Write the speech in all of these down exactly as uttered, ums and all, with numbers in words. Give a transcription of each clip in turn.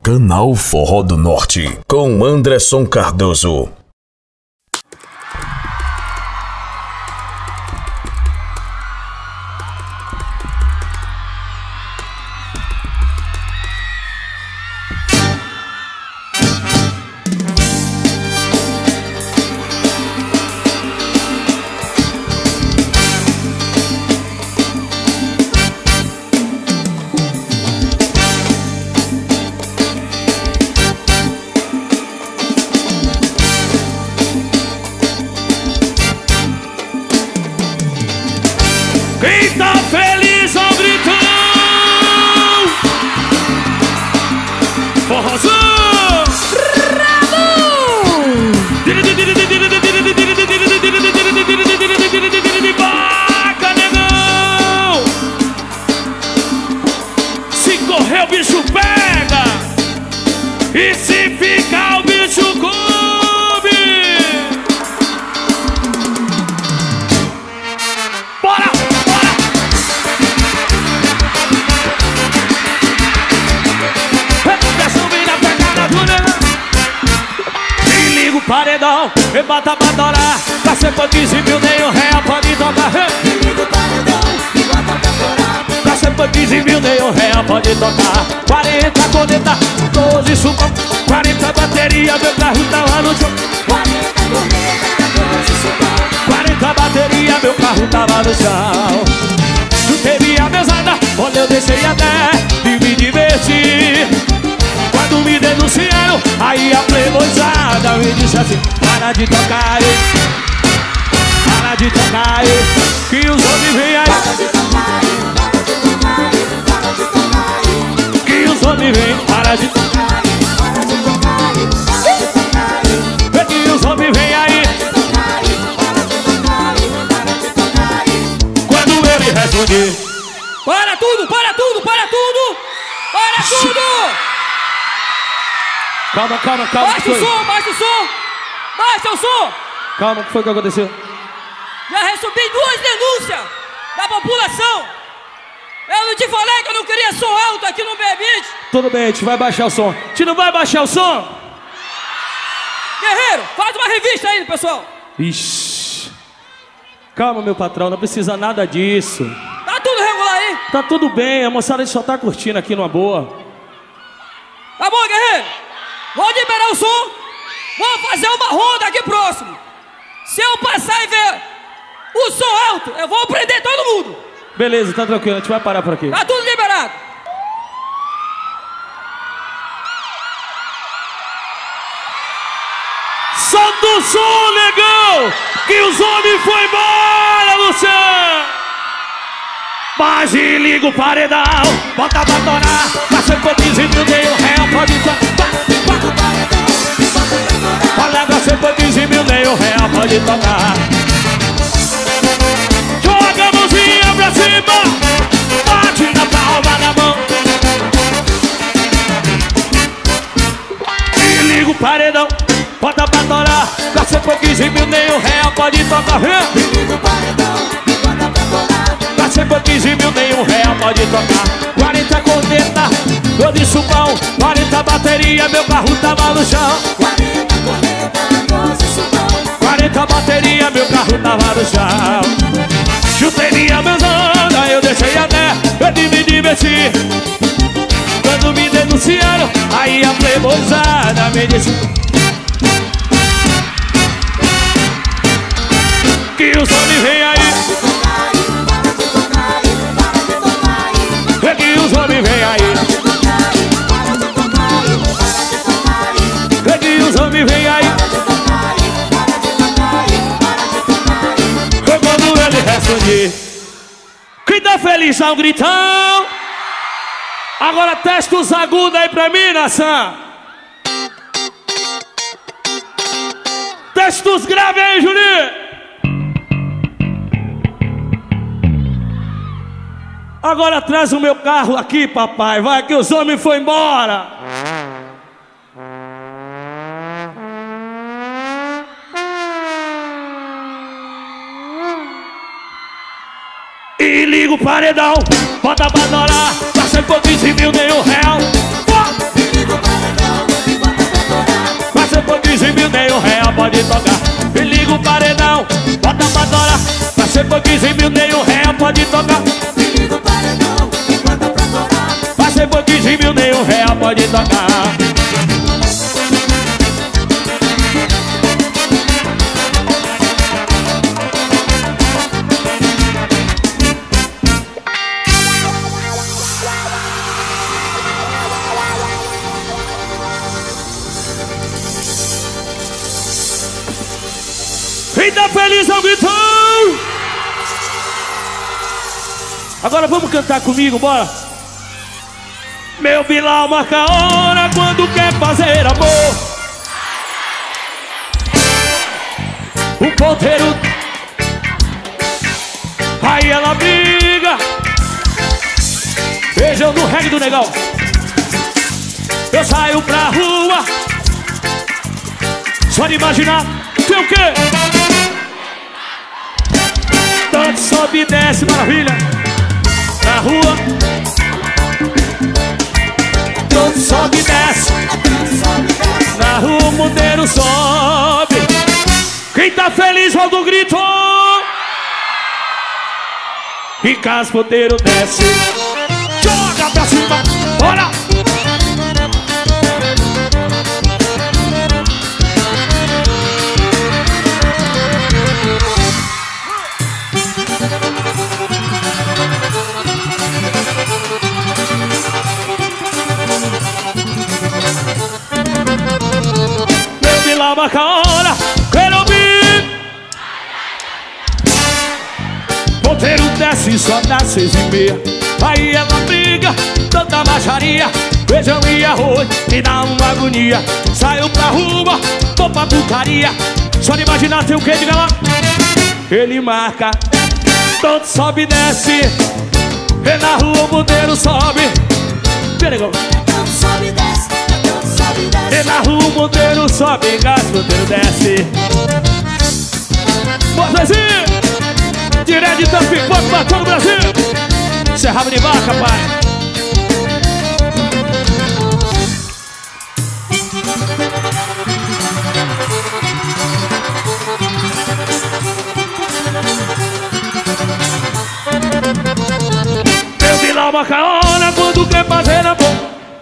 Canal Forró do Norte, com Anderson Cardoso. Quem tá feliz ao gritão, forrozão, vaca, negão. Se correr o bicho pega, e se ficar o bicho come. Bora! Paredão, e bota pra torar. Pra ser por quinze mil, nem um real pode tocar. Me liga o paredão, e bota pra torar. Pra ser por quinze mil, nem um real pode tocar. Quarenta corneta, doze sucão, quarenta bateria, meu carro tá lá no chão. Quarenta corneta, doze sucão, quarenta bateria, meu carro tá lá no chão. Chutei a mesada, onde eu deixei até de me divertir. Quando me denunciaram, aí a playboyzada me disse assim: para de tocar, ei, para de tocar, ei, que os homens vêm aí. Para de tocar, ei, para de tocar, ei, para de tocar, ei, que os homens vêm. Para de tocar, ei, para de tocar, ei, para de tocar, ei, que os homens vêm aí. Para de tocar, ei, para de tocar, ei. Quando ele responde: para tudo, para tudo, para tudo, para tudo. Calma, calma, calma. Baixa o som, baixa o som. Baixa o som. Calma, o que foi que aconteceu? Já recebi duas denúncias da população. Eu não te falei que eu não queria som alto aqui no Bebite. Tudo bem, a gente vai baixar o som. A gente não vai baixar o som? Guerreiro, faz uma revista aí, pessoal. Ixi. Calma, meu patrão, não precisa nada disso. Tá tudo regular aí? Tá tudo bem, a moçada só tá curtindo aqui numa boa. Tá bom, guerreiro? Vou liberar o som. Vou fazer uma ronda aqui próximo. Se eu passar e ver o som alto, eu vou prender todo mundo. Beleza, tá tranquilo, a gente vai parar por aqui. Tá tudo liberado. Solta o som, negão, que os homens foi embora, Luciano. Mas e liga o paredão, bota pra torar. Passa por quinze mil, dei um real, pode tocar. Olha, você por quinze mil, nem um real pode tocar. Joga a mãozinha pra cima, bate na palma da mão. E liga o paredão, bota pra torar. Você por quinze mil, nem um real pode tocar. E liga o paredão, bota pra torar. Você por quinze mil, nem um real pode tocar. Quarenta corneta, eu de supão, quarenta bateria, meu carro tava no chão. Quarenta corneta, doze supão, quarenta bateria, meu carro tava no chão. Chutei minha mesada, eu deixei até eu de me divertir. Quando me denunciaram, aí a playboyzada me disse que os homens vêm aí. Que os homens vêm aí. Que os homens vêm aí. Foi quando ele responde: quem tá feliz ao gritão. Agora testa os agudos aí pra mim, nação. Testa os graves aí, Juninho. Agora traz o meu carro aqui, papai. Vai que os homens foram embora. E liga o paredão, bota pra adorar. Passa por quinze mil, nem um real. ser por quinze mil, nenhum real pode tocar. Me liga o paredão e bota pra torar. Vai ser por quinze mil, nenhum real pode tocar. Quem tá feliz ao gritão? Agora vamos cantar comigo, bora. Meu Bilal marca a hora quando quer fazer amor. O ponteiro, aí ela briga. Beijão no reggae do negão. Eu saio pra rua, só de imaginar. Tem o quê? Tanto sobe e desce, maravilha. Na rua, tanto sobe e desce. Na rua o ponteiro sobe. Quem tá feliz, roda o grito. E casa o ponteiro desce. Joga pra cima, bora! Marca a hora, quero ouvir. Ponteiro desce só das seis e meia. Aí ela briga, tanta baixaria. Feijão e arroz, me dá uma agonia. Saiu pra rua, vou pra putaria. Só de imaginar tem o que, diga lá. Ele marca, tanto sobe e desce. E na rua o ponteiro sobe. Vem, negão. Tanto sobe e desce, tanto sobe e desce. E na rua o ponteiro sobe, gás, o ponteiro desce. Botazinho, direto de Tampico pra todo o Brasil. Cê é rabo de vaca, pai. Meu Bilal marca a hora quando quer fazer amor.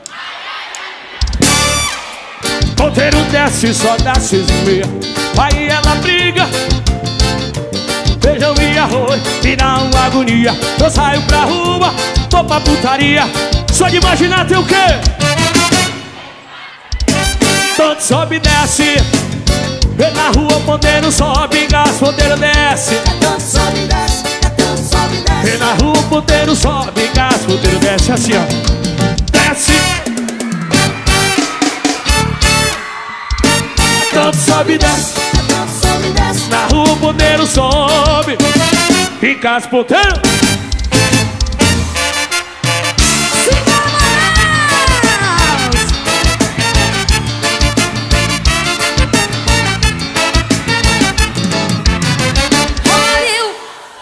Ponteiro desce só das seis e meia. Aí ela briga. Feijão e arroz, me dá uma agonia. Eu saio pra rua, vou pra putaria. Só de imaginar tem o quê? Tanto sobe e desce. E na rua o ponteiro sobe, gás, ponteiro desce. É tanto sobe e desce, é tanto sobe e desce. E na rua o ponteiro sobe, gás, ponteiro desce. Assim, ó. Desce. Tanto sobe e desce. É tanto sobe e desce. Na rua o ponteiro sobe. Em casa ponteiro. Olha eu,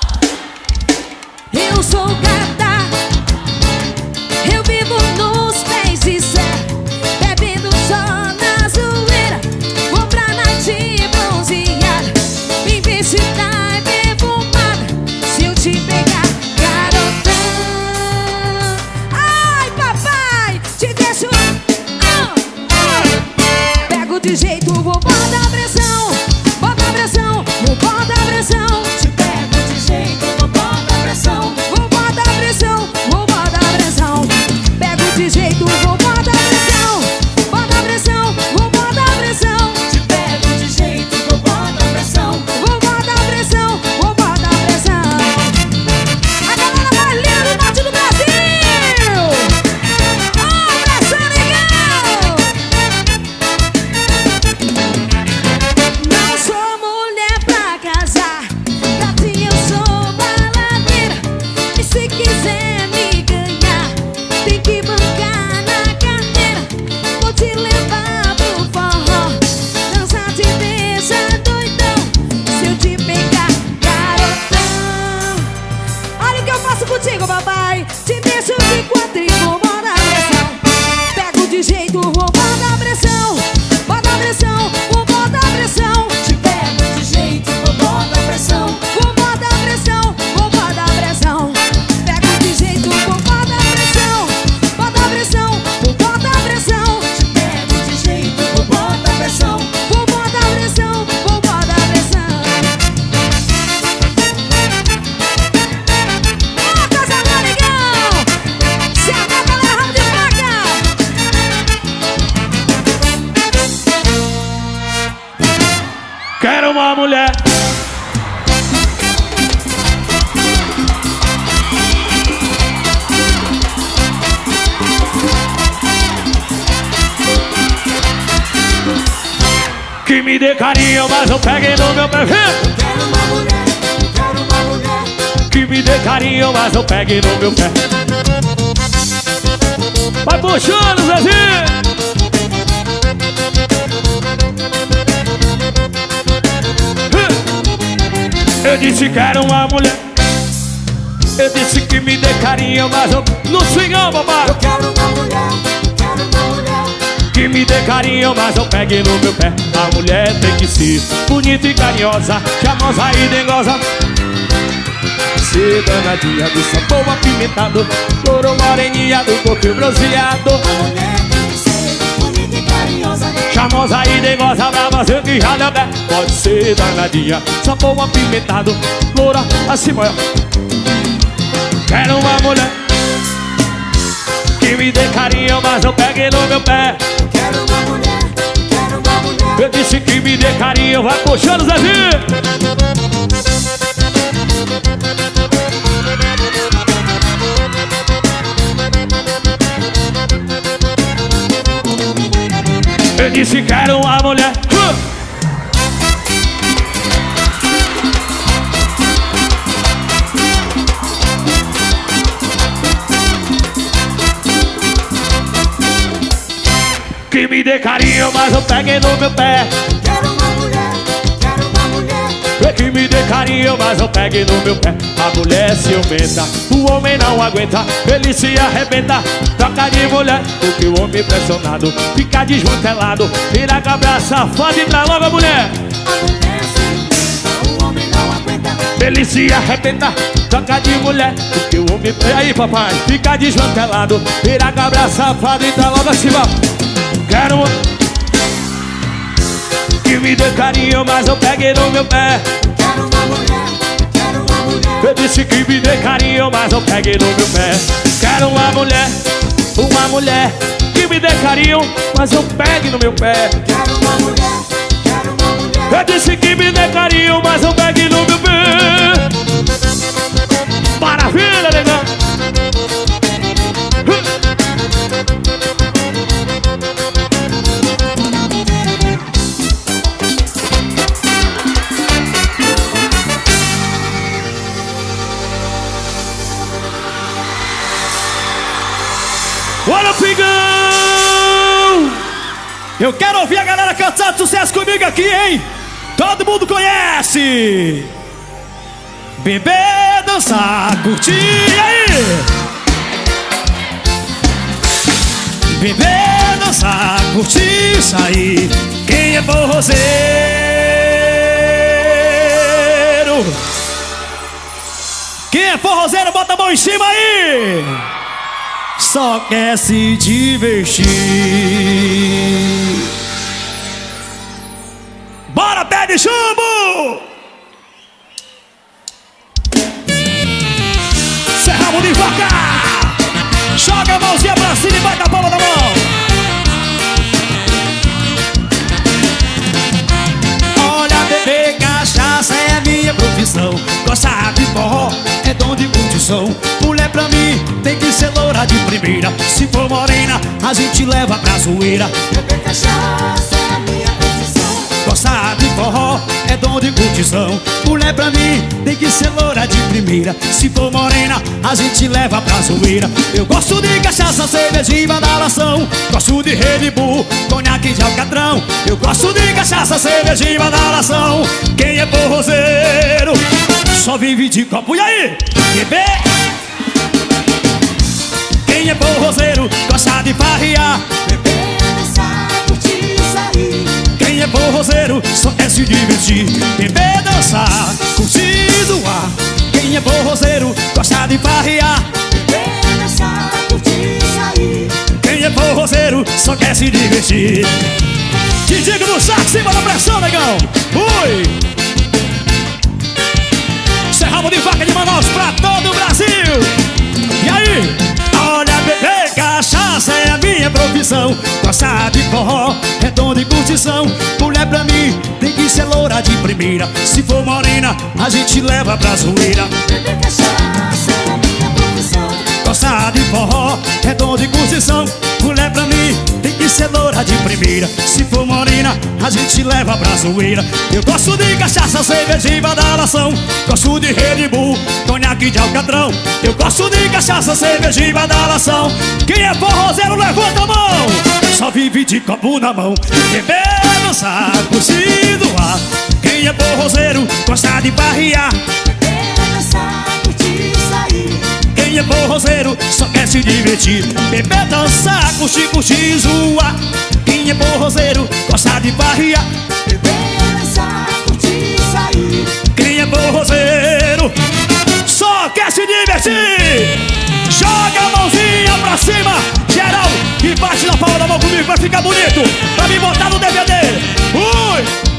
eu sou gata. Eu vivo nos pés de Zé, bebendo só na zoeira. Vou pra night bronzeada, me visitar e perfumada. Se eu te pegar, garotão. Ai, papai, te deixo. Ah, ah. Pego de jeito, vou botar pressão. Bota pressão, vou botar pressão. Te pego de jeito, vou botar pressão. Vou botar pressão, vou botar pressão. Pego de jeito, vou botar pressão. Bota pressão, vou botar pressão. Te pego de jeito, vou botar pressão. Vou botar pressão, vou botar pressão. A galera mais linda do norte do Brasil. Ó, pressão legal. Não sou mulher pra casar, pra ti eu sou baladeira. E se quiser me ganhar, tem que bancar na carteira. Vou te levar pro forró, dançar de deixa doidão. Se eu te pegar, garotão. Olha o que eu faço contigo, papai. Te deixo de quatro e vou botar pressão. Pego de jeito, vou botar pressão. Bota pressão, vou botar pressão. Te pego de jeito, vou botar pressão. Vou botar pressão. que me dê carinho, mas eu pegue no meu pé. Eu quero uma mulher, eu quero uma mulher Que me dê carinho, mas eu pegue no meu pé. Vai puxando, Zezinho. Eu disse que quero uma mulher. Eu disse que me dê carinho, mas eu... No swingão, papai. Eu quero uma mulher, eu quero uma mulher Que me dê carinho, mas eu pegue no meu pé. A mulher tem que ser bonita e carinhosa, charmosa e dengosa, ser danadinha do sabor apimentado, louro moreninha do corpo bronzeado. A mulher tem que ser bonita e carinhosa, Charmosa e dengosa pra você que já deu pé. Pode ser danadinha, sabor apimentado, loura acima. Quero uma mulher que me dê carinho, mas eu pegue no meu pé. eu quero uma mulher, eu quero uma mulher Eu disse que me dê carinho, vai puxando, Zezinho. Eu disse quero uma mulher. uh! Que me dê carinho, mas eu pegue no meu pé. Eu quero uma mulher, eu quero uma mulher Que me dê carinho, mas eu pegue no meu pé. A mulher ciumenta, o homem não aguenta, ele se arrebenta. Troca de mulher, porque o homem pressionado fica desmantelado, vira cabra safado e traz logo a mulher. A mulher ciumenta, o homem não aguenta. Ele se arrebenta, troca de mulher, porque o homem... E aí, papai? Fica desmantelado, vira cabra safado e traz logo acima. Quero que me dê carinho, mas eu pegue no meu pé. Eu quero uma mulher, eu quero uma mulher Eu disse que me dê carinho, mas eu pegue no meu pé. Quero uma mulher, uma mulher que me dê carinho, mas eu pegue no meu pé. Eu quero uma mulher, eu quero uma mulher Eu disse que me dê carinho, mas eu pegue no meu pé. Maravilha, negão. Olha o pingão! Eu quero ouvir a galera cantando sucesso comigo aqui, hein? Todo mundo conhece! Beber, dançar, curtir, e aí? Beber, dançar, curtir, sair. Quem é forrozeiro? Quem é forrozeiro, bota a mão em cima aí! Só quer se divertir. Bora, pé de chumbo! Serramo de vaca! Joga a mãozinha pra cima e vai com a palma da mão. Olha, beber cachaça é a minha profissão. Gostar de forró é dom de curtição. Mulher pra mim tem que ser loura de primeira. Se for morena, a gente leva pra zoeira. Beber cachaça é a minha profissão. Gostar de forró é dom de curtição. Mulher pra mim tem que ser loura de primeira. Se for morena, a gente leva pra zoeira. Eu gosto de cachaça, cerveja e badalação. Gosto de Red Bull, conhaque de alcatrão. Eu gosto de cachaça, cerveja e badalação. Quem é forrozeiro só vive de copo. E aí? Beber? Quem é forrozeiro gosta de farrear. Beber, dançar, curtir, sair. Quem é forrozeiro só quer se divertir. Beber, dançar, curtir, zoar. Quem é forrozeiro gosta de farrear. Beber, dançar, curtir, sair. Quem é forrozeiro só quer se divertir. Te digo no saco, cima da pressão, negão. Ui! Serramo de vaca de Manaus pra todo o Brasil. E aí? Olha, beber cachaça é a minha profissão. Gostar de forró é dom de curtição. Mulher pra mim tem que ser loura de primeira. Se for morena, a gente leva pra zoeira. Beber cachaça é a minha profissão. Gostar de forró é dom de curtição. Mulher pra mim tem que cenoura de primeira. Se for morena, a gente leva pra zoeira. Eu gosto de cachaça, cerveja e badalação. Gosto de Red Bull, conhaque de alcatrão. Eu gosto de cachaça, cerveja e badalação. Quem é forrozeiro, levanta a mão. Só vive de copo na mão, beber, dançar, curtir do ar. Quem é forrozeiro, gosta de barriar. Beber, dançar, curtir, sair. Quem é forrozeiro, só quer se divertir. Beber, dançar, curtir, curtir, zoar. Quem é forrozeiro, gosta de barriar. Beber, dançar, curtir, sair. Quem é forrozeiro, só quer se divertir. Joga a mãozinha pra cima, geral, e bate na palma da mão comigo, vai ficar bonito. Pra me botar no D V D. Ui!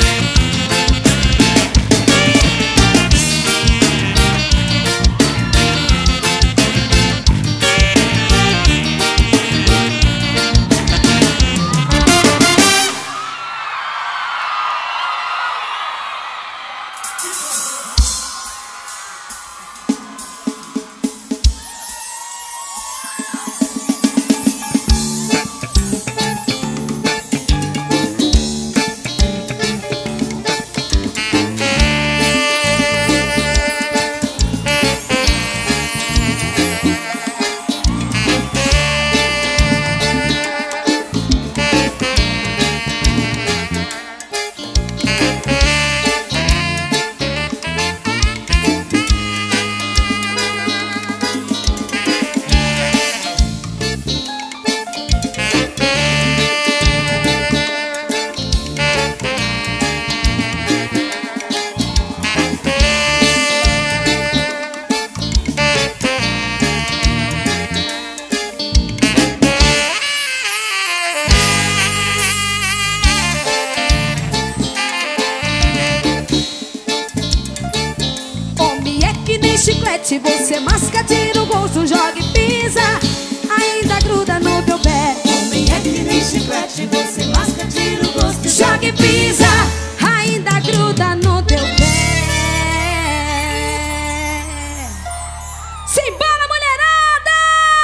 Chiclete, você masca, tira o gosto, joga e pisa, ainda gruda no teu pé. Homem é que nem chiclete, você masca, tira o gosto, joga e pisa, ainda gruda no teu pé. Simbora, mulherada!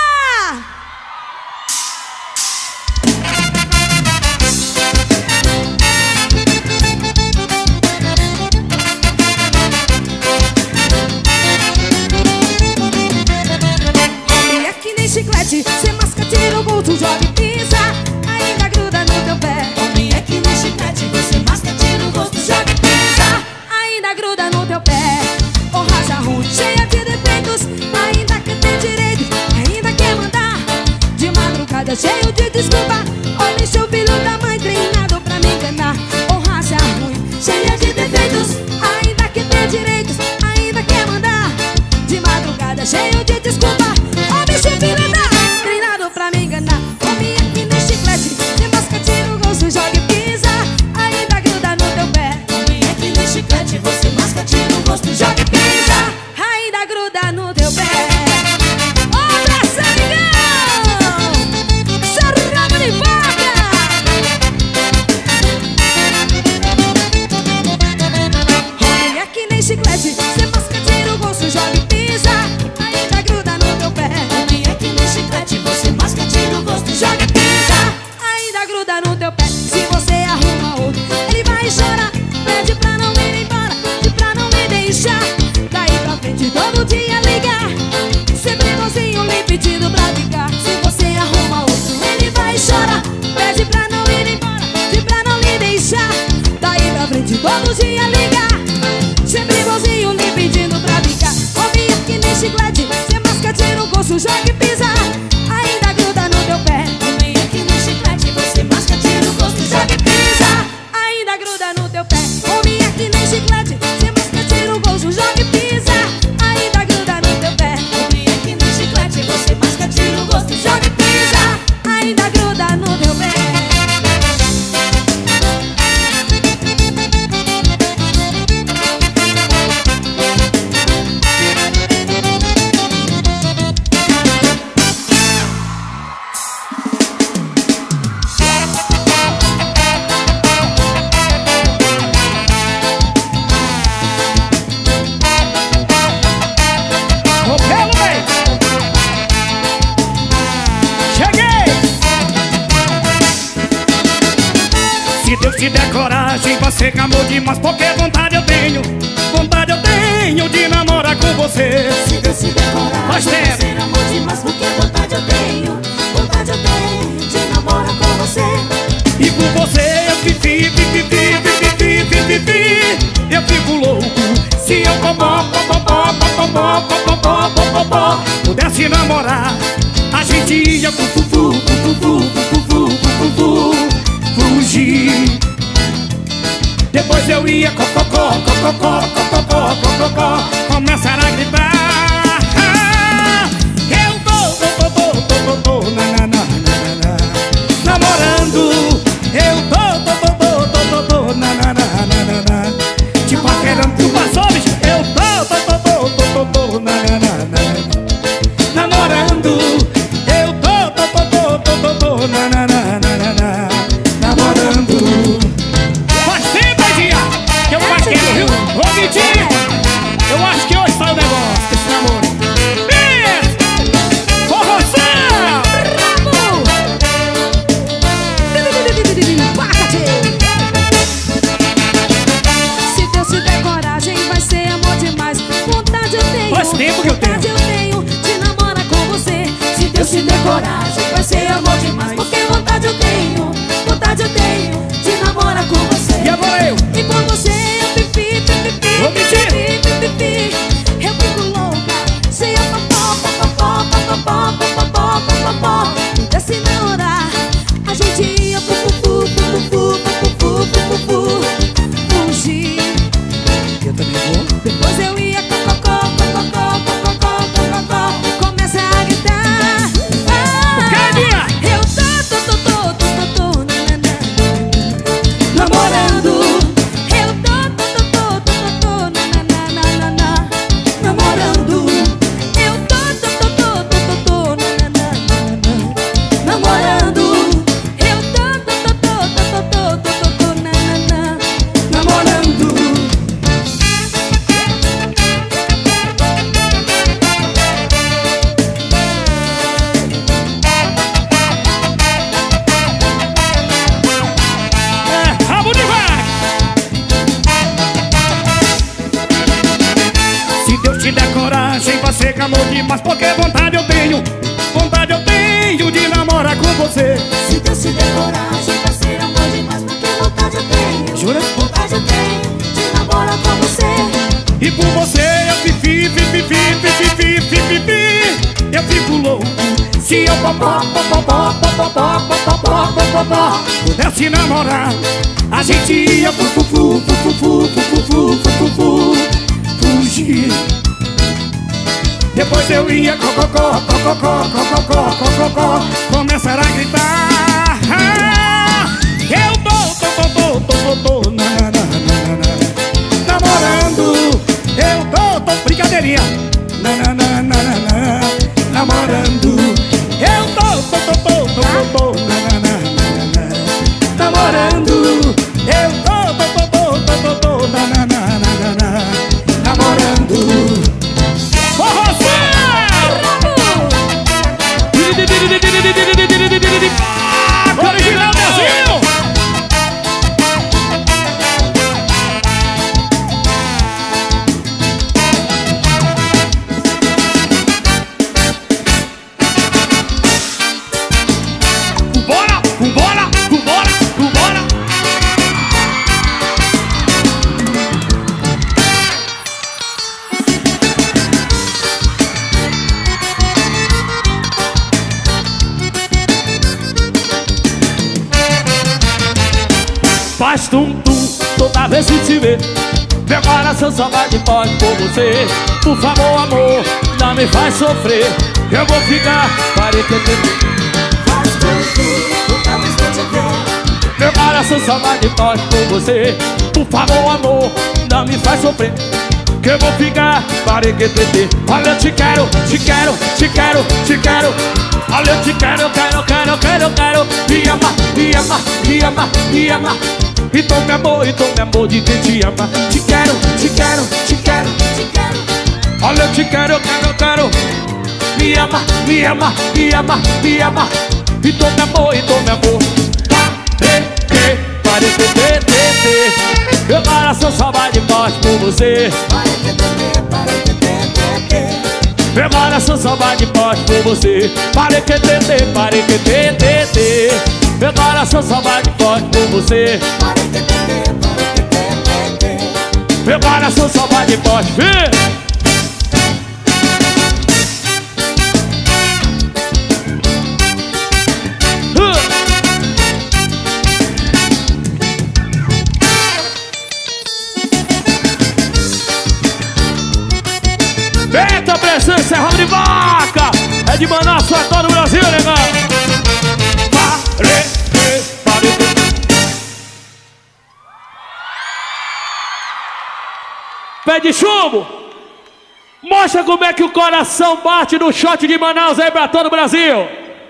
Chiclete, cê masca, tira o gosto, joga e pisa, ainda gruda no teu pé. Homem é que nem chiclete, você masca, tira o gosto, joga e pisa, ainda gruda no teu pé. Ô raça ruim, cheia de defeitos, ainda que tem direito, ainda quer mandar. De madrugada, cheio de desculpa, ô bicho, filho da mãe, treinado pra me enganar. Ô raça ruim, cheia de defeitos, ainda que tem direitos, ainda quer mandar. De madrugada, cheio de desculpa, ô bicho, filho da treinado pra me enganar. Homem é que nem chiclete, cê masca, tira o gosto, joga e pisa, ainda gruda no teu pé. Homem é que nem chiclete, você masca, tira o gosto, joga e pisa, ainda gruda no teu pé. Outra sanigão, seu rabo de vaca. Homem é que nem chiclete, cê masca, tira o gosto, joga e pisa, ainda gruda no teu pé. Homem é que nem chiclete, você masca, tira o gosto, joga e pisa, ainda gruda no teu pé. Se você arruma outro, ele vai chorar, pede pra não ir embora, e pra não me deixar. Daí pra frente todo dia ligar, sempre bonzinho me pedindo pra ficar. Se você arruma outro, ele vai chorar, pede pra não ir embora, e pra não lhe deixar. Daí pra frente todo dia ligar, sempre bonzinho me pedindo pra ficar. Homem é que nem chiclete, cê masca, tira o gosto, joga e pisa, ainda gruda no teu pé. Homem é que nem chiclete, você masca, tira o gosto, joga e pisa, ainda gruda no teu pé. Homem é que nem chiclete, cê masca, tira o gosto, joga e pisa, ainda gruda no teu pé. Homem é que nem chiclete, você masca, tira o gosto, joga e pisa, ainda gruda no teu pé. Se Deus te der coragem, você que amor demais, porque vontade eu tenho, vontade eu tenho de namorar com você. Se Deus te der coragem, você amor demais, porque vontade eu tenho, vontade eu tenho de namorar com você. E por você eu fifi, fifi, fifi, fifi, fifi, fifi, eu fico louco. Se eu popó, popó, popó, popó, popó, popó, pudesse namorar, a gente ia fu, fu, fu, fu, fu, fu, fu, fu, fugir. Depois eu ia cococó, cococó, cococó, cococó, começar a gritar. Eu tô, tô, tô, tô, tô, tô, na, na, na, na, na, namorando. Eu tô, tô, tô, tô, tô, tô, tô, na, na, na, na, na, te paquerando. Tu passou, bicho? Eu tô, tô, tô, tô, tô, tô, tô, na, na, na, na, namorando. Eu tô, tô, tô, tô, tô, tô, tô, na, na, na, na, na, namorando. Faz tempo, dia, que eu paquero, viu? Ô, Vitinho, eu acho que hoje sai o negócio desse namoro. Isso! Forroção! Se Deus te der coragem, vai ser amor demais. Vontade eu tenho, faz tempo que eu tenho. vontade eu tenho de namorar com você. Se Deus te der coragem, vai ser amor demais, porque vontade eu tenho, vontade eu tenho de namorar com você. E agora eu? E por você eu pipi, pipi, pipi, Vou mentir. pipi, pipi, eu fico louca. Se eu popó, popó, popó, popó, popó, popó, pudesse namorar, a gente ia fu, fu, fu, fu, fu, fu, fu, fu, fu, fugir. Eu também vou. Depois eu ia cococó, cococó, cococó, cococó, começa a gritar. Ah, Cadinha! eu tô, tô, tô, tô, tô, tô, tô, na, na, na, namorando. Eu tô, tô, tô, tô, tô, tô, na, na, na, na, na, namorando. Eu tô, tô, tô, tô, tô, tô, na, na, na, na, namorando. Eu tô, tô, tô, tô, tô, tô, tô, tô, na, na, na, namorando. É, rabo de vaca! Se Deus te der coragem, você que amor demais, porque vontade eu tenho, vontade eu tenho de namorar com você. Se Deus te der coragem, vai ser amor demais, porque vontade eu tenho, Jura? vontade eu tenho de namorar com você. E por você eu fifi, fifi, fifi, fifi, fifi, fifi, eu fico louco. Se eu popó, popó, popó, popó, popó, popó, popó, pudesse namorar, a gente ia fu, fu, fu, fu, fu, fu, fu, fu, fu, fu, fugir. Depois eu ia cococó, cococó, cococó, cococó, começar a gritar. Eu tô, tô, tô, tô, tô, tô, na, na, na, na, namorando. Eu tô, tô, brincadeirinha, na, na, na, na, na, na, namorando. Eu tô, tô, tô, tô, tô, tô, na, na, na, na, na, namorando. Eu tô, tô, tô, tô, tô, tô, na, na, na, na, na, namorando. Original Brasil! Vambora, vambora, vambora, vambora! Faz tum-tum toda vez que te vê. Meu coração só vai de toque por você. Por favor, amor, não me faz sofrer. Eu vou ficar para que Faz tudo, toda vez que eu te ver. meu coração só vai de toque por você. Por favor, amor, não me faz sofrer. Que eu vou ficar para que olha, eu te quero, te quero, te quero, te quero. Olha, eu te quero, quero, quero, quero, quero. Me ama, me ama, me ama, me ama. Então me amor, então me amor de quem te ama. Te quero, te quero, te quero, Te quero, olha, eu te quero, quero, quero. Me ama, me ama, me ama, me ama. Então me amor, então me amor. Pare que, pare que por você. Pare que tete, pare que tete, tete. Meu coração só bate forte por você. Pare que tete, pare que tete, tete. Meu coração só bate forte, vem! Eita, presença, é rabo de vaca. É de Manaus, só todo o Brasil, negão. Pare, pare, pé de chumbo. Mostra como é que o coração bate no shot de Manaus aí pra todo o Brasil.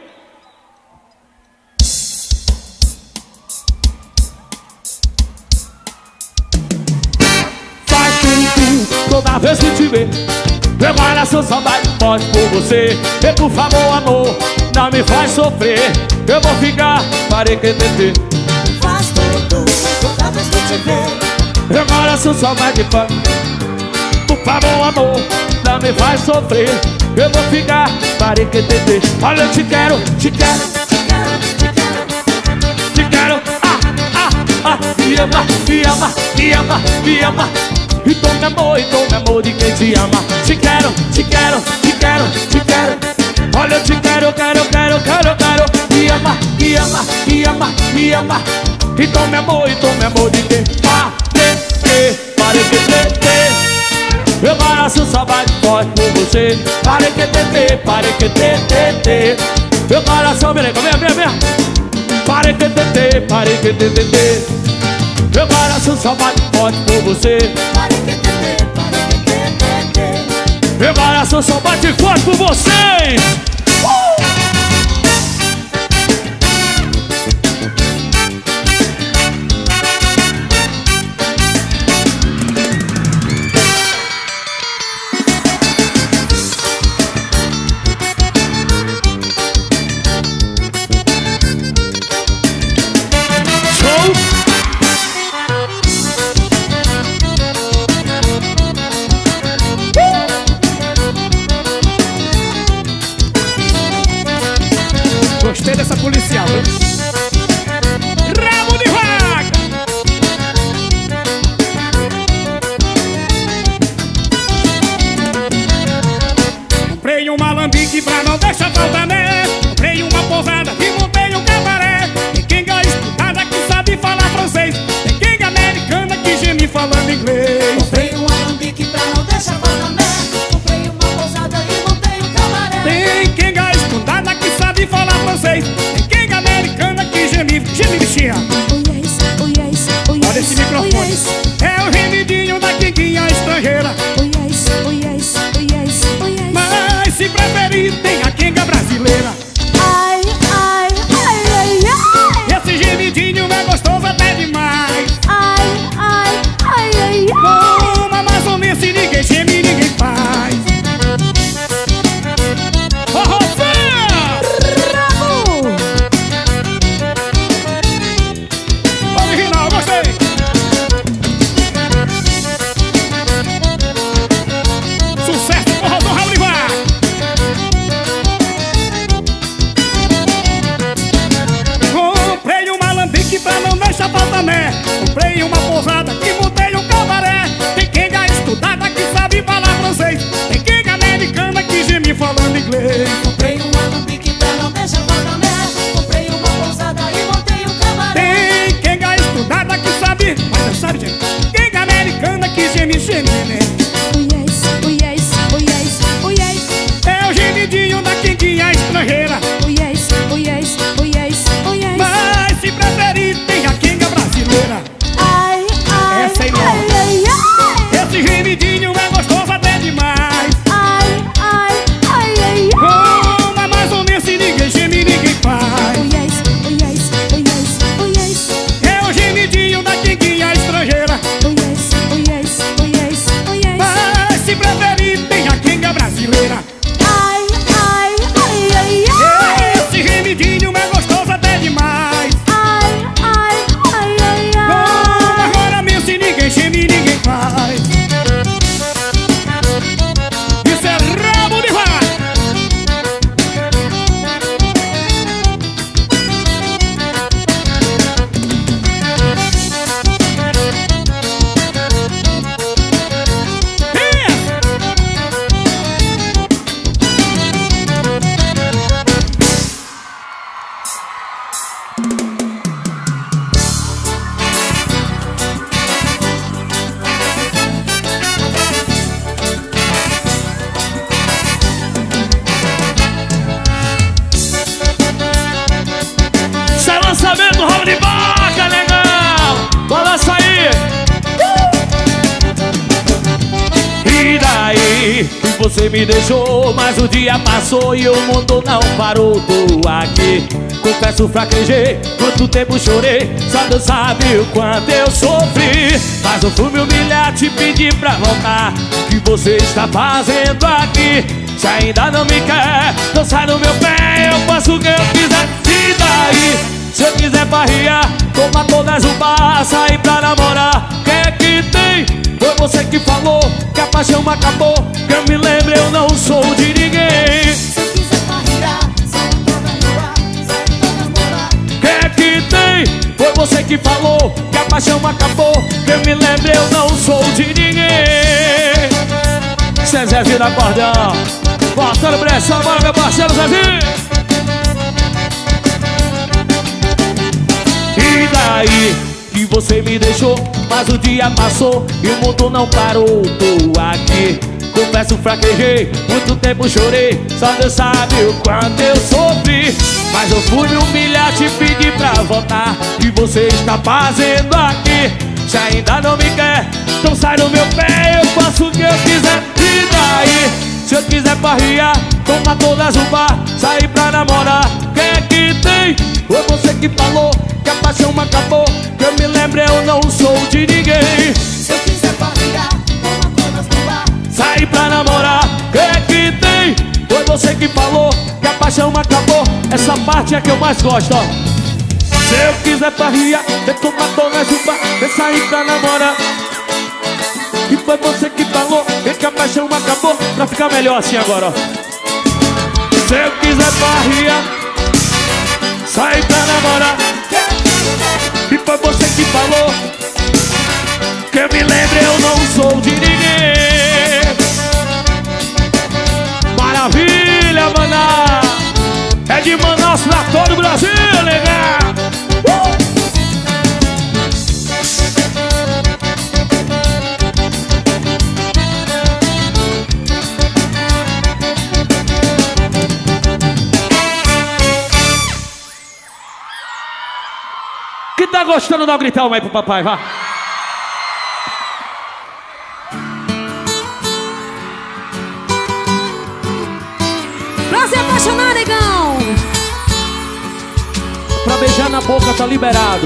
Faz chum-chum toda vez que te vê. Meu coração só bate forte por você. E por favor, amor, não me faz sofrer. Eu vou ficar, parei que tete. Faz tudo, toda vez que te vê. Meu coração só bate forte. Por favor, amor, não me faz sofrer. Eu vou ficar, parei que tete. Olha, eu te quero, te quero, Te quero, te quero. te quero. Ah, ah, ah, me ama, me ama, me ama, me ama. Então me amor, então me amor de quem te ama. Te quero, te quero, te quero, te quero. Olha, eu te quero, quero, quero, quero, quero. Me ama, me ama, me ama, me ama. Então me amor, então me amor de quem? Pare, pare que tete. Meu coração só bate forte por você. Pare que tete, pare que tete. Meu coração, vem, vem, vem, vem. Pare que tete, pare que tete. Meu coração só bate forte por você. Pare que tete, pare que tete, tete. Meu coração só bate forte por vocês. uh! Gostei dessa policial, viu? Rabo de vaca! Comprei um alambique pra não deixar faltar, né? Comprei uma pousada e montei um cabaré. Tem quem ganha estudada que sabe falar francês. Tem quem ganha americana que geme falando inglês. Comprei um alambique pra não deixar faltar, né? Comprei uma pousada e montei um cabaré. Tem quem ganha estudada que sabe falar francês. Tem quem ganha americana que geme, geme bichinha. Oh yes, oh yes, oh yes. Olha esse microfone. Oh yes, É o remedinho da quenguinha estrangeira. oh yes, oh yes, oh yes, oh yes. Mas se preferir tem a quenga brasileira. Ai, ai, ai, ai, ai. Esse gemidinho é gostoso até demais. Ai, ai, ai, ai, ai. Com amazonense ninguém geme, ninguém faz. Ô, Rocinha! Rabo. Original, gostei. Sucesso, porra do Raul de Vaca. Comprei um alambique pra não deixar faltar, né? Comprei uma pousada e montei um cabaré. Tem quenga estudada que sabe falar francês. Tem quenga americana que geme falando inglês. Comprei um alambique pra não deixar faltar, né? Comprei uma pousada e montei um cabaré. Tem quenga estudada que sabe, mas não sabe, gente. Quenga americana que geme, geme, né? Oh yes, oh yes, oh yes, oh yes. É o gemidinho da quenguinha estrangeira. Oh yes, oh yes, oh yes, oh yes. Mas se preferir tem a quenga brasileira. Ai, Mão de vaca, negão. Balança aí. E daí? Você me deixou, mas o dia passou e o mundo não parou. Tô aqui, confesso fraquejei, quanto tempo chorei, só Deus sabe o quanto eu sofri. Mas eu fui me humilhar, te pedir pra voltar. O que você está fazendo aqui? Se ainda não me quer, não sai do meu pé, eu faço o que eu quiser. E daí? Se eu quiser barriar, tomar todas o bar, sair pra namorar, o que é que tem? Foi você que falou que a paixão acabou, que eu me lembro, eu não sou de ninguém. Se eu quiser barriar, sai toda rua, sai todas bolas. O que é que tem? Foi você que falou que a paixão acabou, que eu me lembro, eu não sou de ninguém. Zezinho no acordeão, botando pressão, bora meu parceiro Zezinho. E daí que você me deixou, mas o dia passou e o mundo não parou. Tô aqui, confesso fraquejei, muito tempo chorei, só Deus sabe o quanto eu sofri. Mas eu fui me humilhar, te pedir pra voltar. O que você está fazendo aqui? Se ainda não me quer, então sai do meu pé, eu faço o que eu quiser. E daí? Se eu quiser barriar, tomar todas o bar, sair pra namorar, o que é que tem? Foi você que falou que a paixão acabou, que eu me lembro, eu não sou de ninguém. Se eu quiser barriar, toma todas no bar, sair pra namorar, o que é que tem? Foi você que falou que a paixão acabou. Essa parte é que eu mais gosto, ó. Se eu quiser barriar, eu tomar todas o bar, eu sair pra namorar, e foi você que falou que a paixão acabou. Pra ficar melhor assim agora, ó. Se eu quiser barriar, sair pra namorar, e foi você que falou que eu me lembro, eu não sou de ninguém. Maravilha, maná. É de Manaus pra todo o Brasil, legal. uh! Quem tá gostando, dá um gritão aí pro papai, vá. Pra se apaixonar, negão. Pra beijar na boca tá liberado.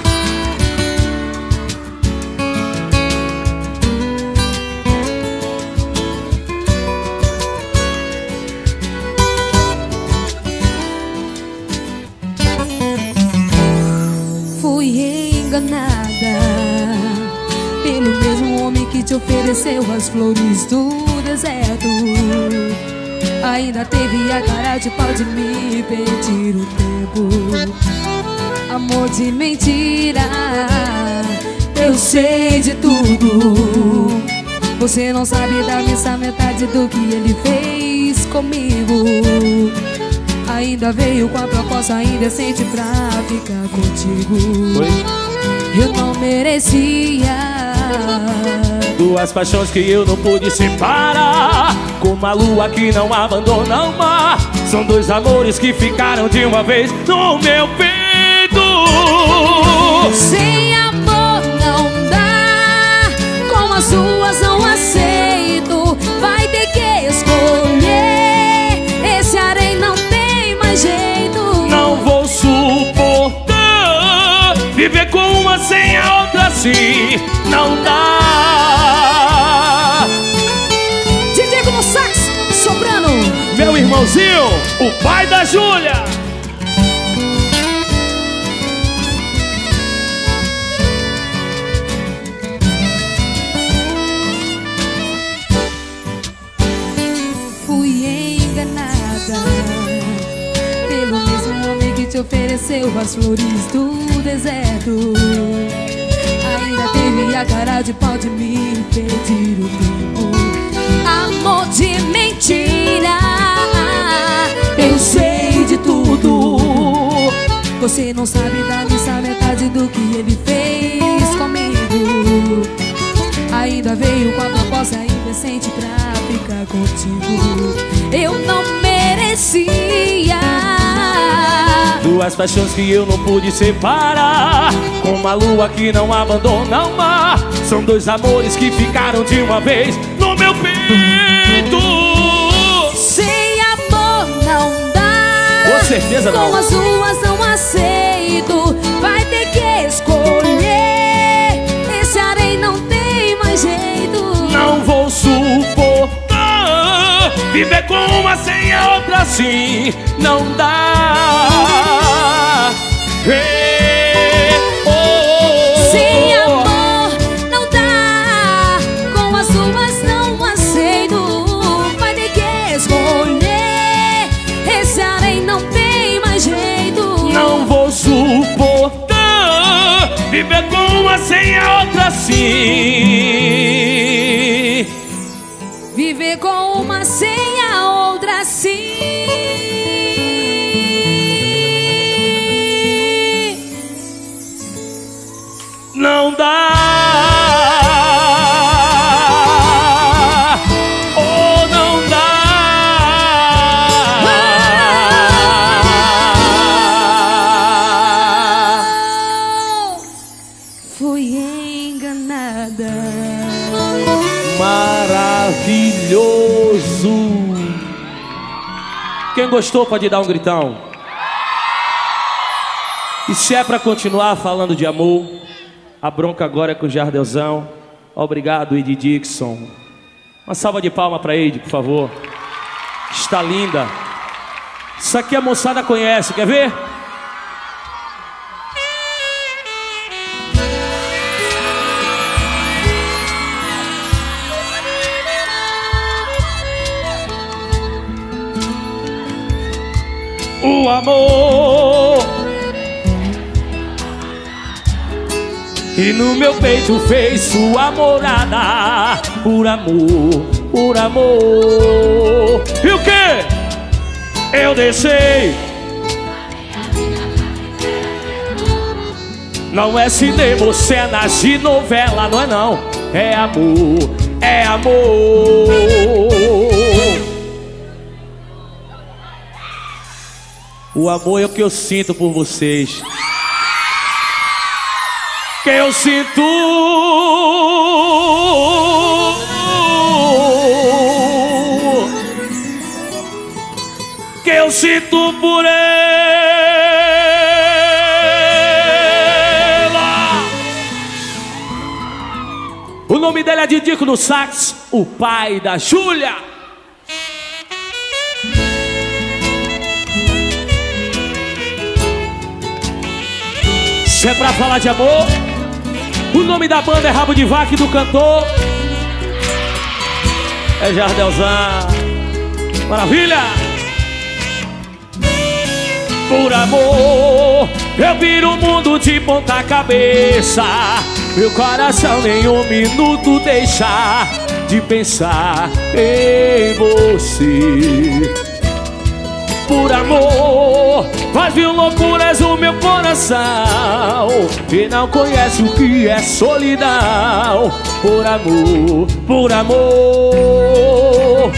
Enganada pelo mesmo homem que te ofereceu as flores do deserto. Ainda teve a cara de pau de me pedir o tempo. Amor de mentira, eu sei de tudo. Você não sabe da missa metade do que ele fez comigo. Ainda veio com a proposta indecente pra ficar contigo. Oi? Eu não merecia. Duas paixões que eu não pude separar, como a lua que não abandona o mar. São dois amores que ficaram de uma vez no meu peito. Sem amor não dá, com as duas não aceito. Vai ter que escolher, esse harém não tem mais jeito. Não vou suportar viver com uma sem a outra assim, não dá. D J como sax, soprano. Meu irmãozinho, o pai da Júlia. Fui enganada pelo mesmo homem que te ofereceu as flores do deserto. Ainda teve a cara de pau de me pedir o tempo. Amor de mentira, eu sei de tudo. Você não sabe da missa metade do que ele fez comigo. Ainda veio com a proposta teimosa e indecente pra ficar contigo. Eu não merecia. Duas paixões que eu não pude separar, como a lua que não abandona o mar. São dois amores que ficaram de uma vez no meu peito. Sem amor não dá, com certeza não. Com as duas não aceito. Vai ter que escolher. Esse areia não tem mais jeito. Não vou suportar viver com uma sem a outra assim. Não dá. Hey, oh, oh, oh. Sem amor não dá, com as duas não aceito. Vai ter que escolher. Esse areia não tem mais jeito. Não vou suportar viver com uma sem a outra assim. Viver com uma sem a outra assim. Não dá. Oh, não dá. Oh, fui enganada. Maravilhoso. Quem gostou pode dar um gritão. E se é pra continuar falando de amor, a bronca agora é com o Jardelzão. Obrigado, Ed Dixon. Uma salva de palmas pra Ed, por favor. Está linda. Isso aqui a moçada conhece, quer ver? O amor, e no meu peito fez sua morada. Por amor, por amor. E o que? Eu deixei. Não é cinema ou cenas de novela, não é não. É amor, é amor. O amor é o que eu sinto por vocês. Que eu sinto. Que eu sinto por ela. O nome dele é Didico no sax, o pai da Júlia. Se é pra falar de amor, o nome da banda é Rabo de Vaca e do cantor é Jardelzão. Maravilha! Por amor, eu viro o mundo de ponta cabeça. Meu coração nem um minuto deixa de pensar em você. Por amor, faz mil loucuras o meu coração e não conhece o que é solidão. Por amor, por amor.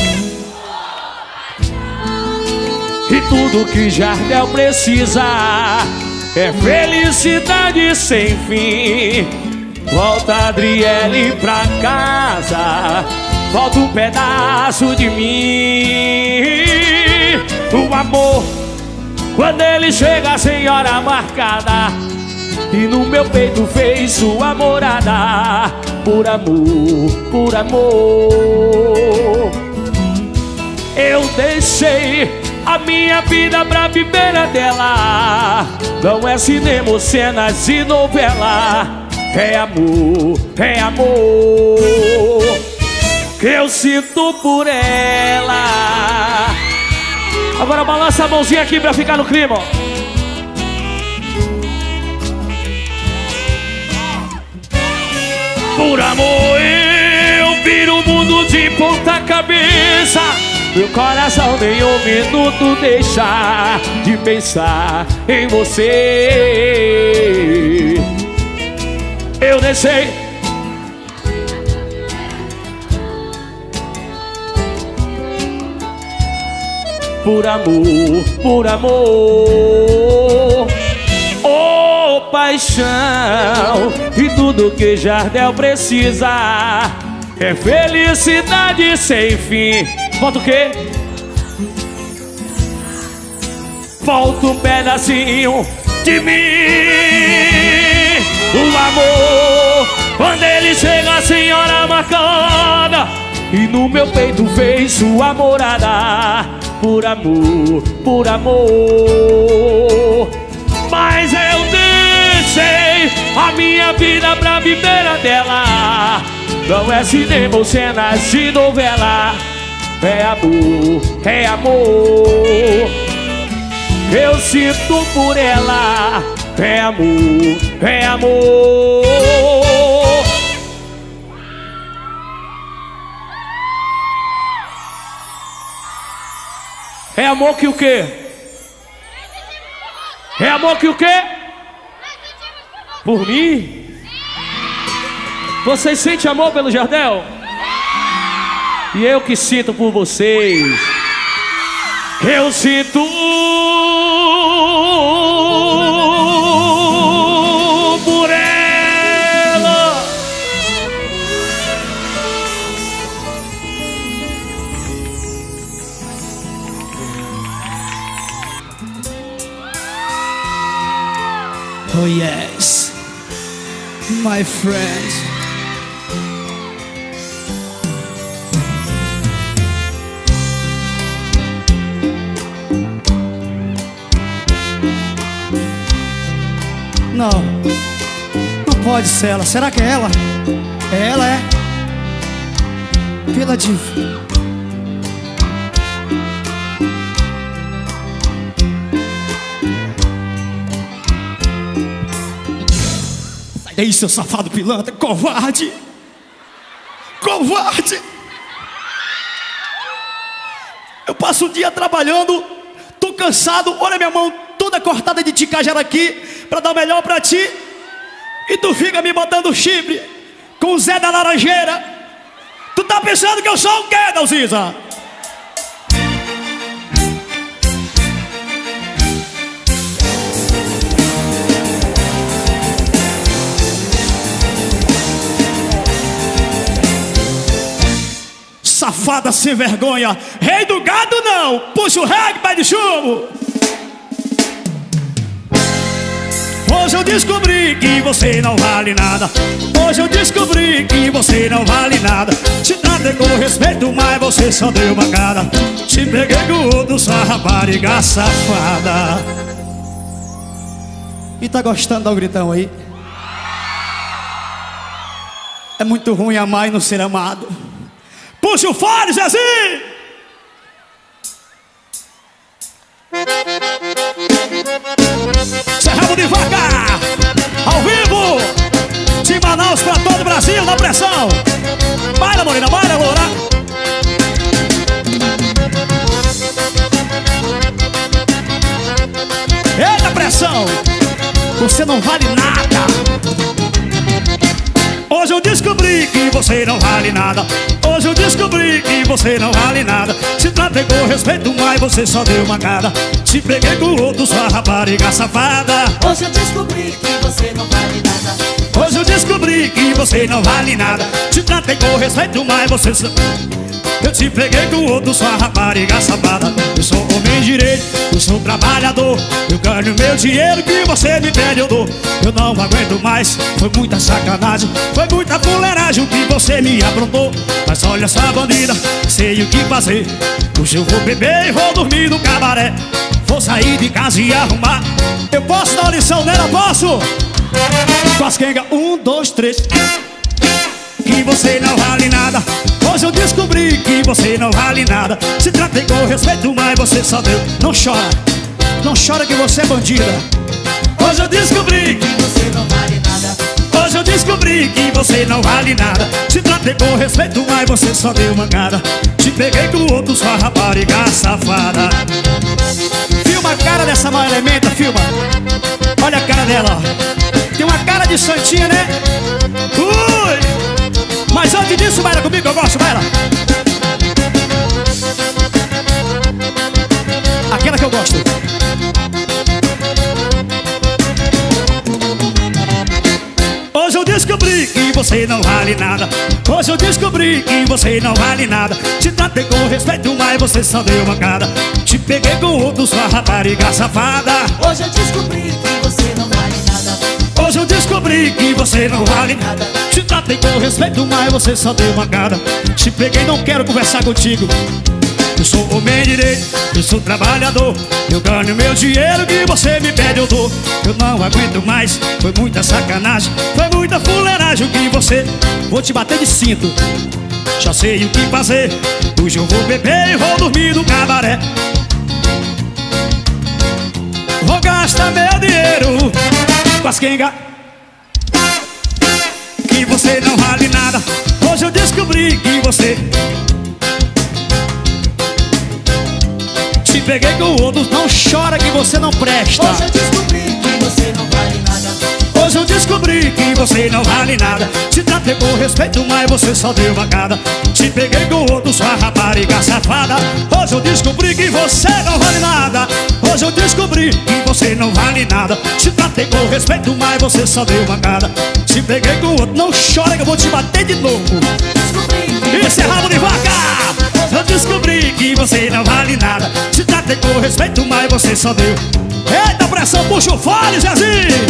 E tudo que Jardel precisa é felicidade sem fim. Volta Adriele pra casa, volta um pedaço de mim. O amor, quando ele chega sem hora marcada, e no meu peito fez sua morada. Por amor, por amor. Eu deixei a minha vida pra viver a dela. Não é cinema ou cenas de novela. É amor, é amor que eu sinto por ela. Agora balança a mãozinha aqui pra ficar no clima. Por amor eu viro o mundo de ponta cabeça. Meu coração nem um minuto deixa de pensar em você. Eu deixei por amor, por amor. Oh, paixão, e tudo que Jardel precisa é felicidade sem fim. Falta o quê? Falta um pedacinho de mim. O amor, quando ele chega, a senhora marcada, e no meu peito fez sua morada. Por amor, por amor. Mas eu deixei a minha vida pra viver a dela. Não é cinema ou cenas de novela. É amor, é amor. Eu sinto por ela. É amor, é amor. É amor que o quê? É amor que o quê? Por mim? Vocês sentem amor pelo Jardel? E eu que sinto por vocês. Eu sinto por ela. Oh yes, my friends. Não, não pode ser ela. Será que é ela? É ela, é? Pela diva. Sai daí, seu safado pilantra, covarde. Covarde. Eu passo o dia trabalhando, tô cansado, olha minha mão toda cortada de ticajara aqui pra dar o melhor pra ti, e tu fica me botando chifre com o Zé da Laranjeira. Tu tá pensando que eu sou o quê, Dalziza? Safada sem vergonha, rei do gado não, puxa o reggae, pai de chumbo. Hoje eu descobri que você não vale nada. Hoje eu descobri que você não vale nada. Te tratei com respeito, mas você só deu mancada. Te peguei com outro, sua rapariga safada. E tá gostando do gritão aí? É muito ruim amar e não ser amado. Puxa o fone, Zezinho! Cerrado de vaca, ao vivo, de Manaus pra todo o Brasil, na pressão. Baila, morena, baila, loura. Eita, pressão, você não vale nada. Hoje eu descobri que você não vale nada. Hoje eu descobri que você não vale nada. Se tratei com respeito, mas você só deu mancada. Te peguei com outro, sua rapariga safada. Hoje eu descobri que você não vale nada. Hoje eu descobri que você não vale nada. Te tratei com respeito, mas você só... Eu te peguei com outro, sua rapariga safada. Eu sou homem direito, eu sou trabalhador. Eu ganho meu dinheiro, que você me pede eu dou. Eu não aguento mais, foi muita sacanagem. Foi muita fuleiragem o que você me aprontou. Mas olha essa bandida, sei o que fazer. Hoje eu vou beber e vou dormir no cabaré. Vou sair de casa e arrumar. Eu posso dar uma lição nela, posso? Com as quengas, um, dois, três. Que você não vale nada. Hoje eu descobri que você não vale nada. Se tratei com respeito, mas você só deu. Não chora, não chora que você é bandida. Hoje eu descobri que Você não vale nada. Hoje eu descobri que você não vale nada. Se tratei com respeito, mas você só deu mancada. Te peguei com outro, sua rapariga safada. Filma a cara dessa má elementa, filma. Olha a cara dela, ó. Tem uma cara de santinha, né? Ui! Mas antes disso, baila comigo, eu gosto, baila. eu gosto. Hoje eu descobri que você não vale nada. Hoje eu descobri que você não vale nada. Te tratei com respeito, mas você só deu mancada. Te peguei com outro, sua rapariga safada. Hoje eu descobri que você não vale nada. Hoje eu descobri que você não vale nada. Te tratei com respeito, mas você só deu mancada. Te peguei, não quero conversar contigo. Eu sou homem direito, eu sou trabalhador. Eu ganho meu dinheiro, que você me pede eu dou. Eu não aguento mais, foi muita sacanagem. Foi muita fuleiragem o que você... Vou te bater de cinto, já sei o que fazer. Hoje eu vou beber e vou dormir no cabaré. Vou gastar meu dinheiro com as quenga, que você não vale nada. Hoje eu descobri que você... Te peguei com outros, não chora que você não presta. Hoje eu descobri que você não vale nada. Hoje eu descobri que você não vale nada. Te tratei com respeito, mas você só deu mancada. Te peguei com outro, sua rapariga safada. Hoje eu descobri que você não vale nada. Hoje eu descobri que você não vale nada. Te tratei com respeito, mas você só deu mancada. Te peguei com outro, não chora que eu vou te bater de novo. Esse é rabo de vaca. Eu descobri que você não vale nada. Te tratei com respeito, mas você só deu. Eita pressão, puxa o fole, Zezinho.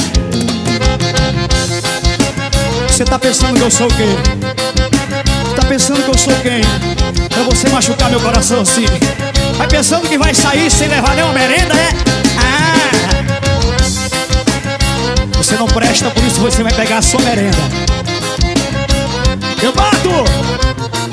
Você tá pensando que eu sou quem? Tá pensando que eu sou quem? Pra você machucar meu coração assim. Vai pensando que vai sair sem levar nenhuma merenda, é? Ah! Você não presta, por isso você vai pegar a sua merenda. Eu bato!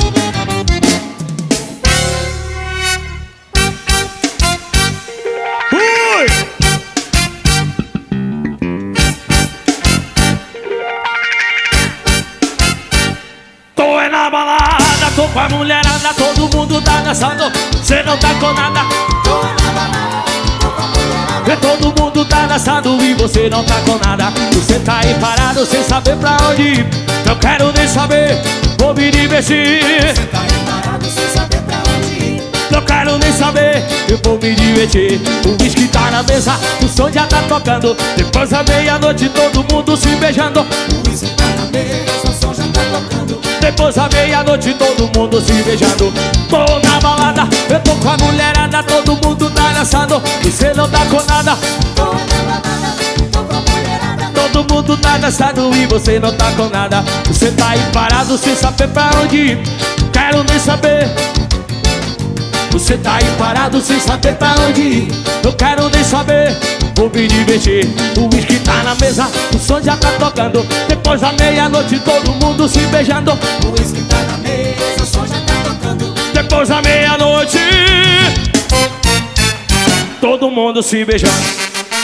Na balada, tô com a mulherada, todo mundo tá dançando, cê não tá com nada. Tô na balada, tô com a mulherada. E todo mundo tá dançando e você não tá com nada. Você tá aí parado sem saber pra onde ir. Não quero nem saber, vou me divertir. Você tá aí parado sem saber pra onde ir. Não quero nem saber, eu vou me divertir. O whisky tá na mesa, o som já tá tocando. Depois da meia-noite todo mundo se beijando. O whisky tá na mesa, o som já tá tocando. Depois da meia-noite todo mundo se beijando. Tô na balada, eu tô com a mulherada, todo mundo tá dançando, você não tá com nada. Tô na balada, tô com a mulherada. Todo mundo tá dançando e você não tá com nada. Você tá aí parado sem saber pra onde ir. Quero nem saber. Você tá aí parado sem saber pra onde ir. Não quero nem saber, vou me divertir. O whisky tá na mesa, o som já tá tocando. Depois da meia-noite todo mundo se beijando. O whisky tá na mesa, o som já tá tocando. Depois da meia-noite todo mundo se beijando.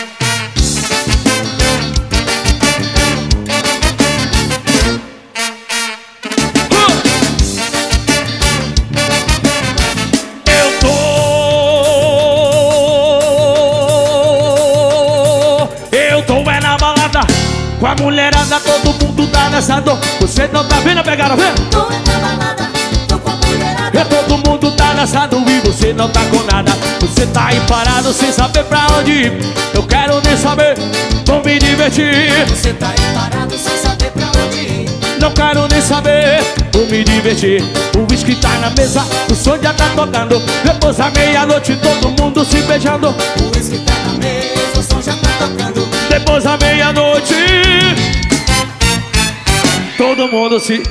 Com a mulherada, todo mundo tá dançando. Você não tá vendo, pegaram, vê? Tô na balada, tô com a mulherada. E todo mundo tá dançando e você não tá com nada. Você tá aí parado sem saber pra onde ir. Eu quero nem saber, vou me divertir. Você tá aí parado sem saber pra onde ir. Não quero nem saber, vou me divertir. O whisky tá na mesa, o som já tá tocando. Depois da meia-noite todo mundo se beijando. O whisky tá na mesa, o som já tá tocando. Depois da meia-noite todo mundo se...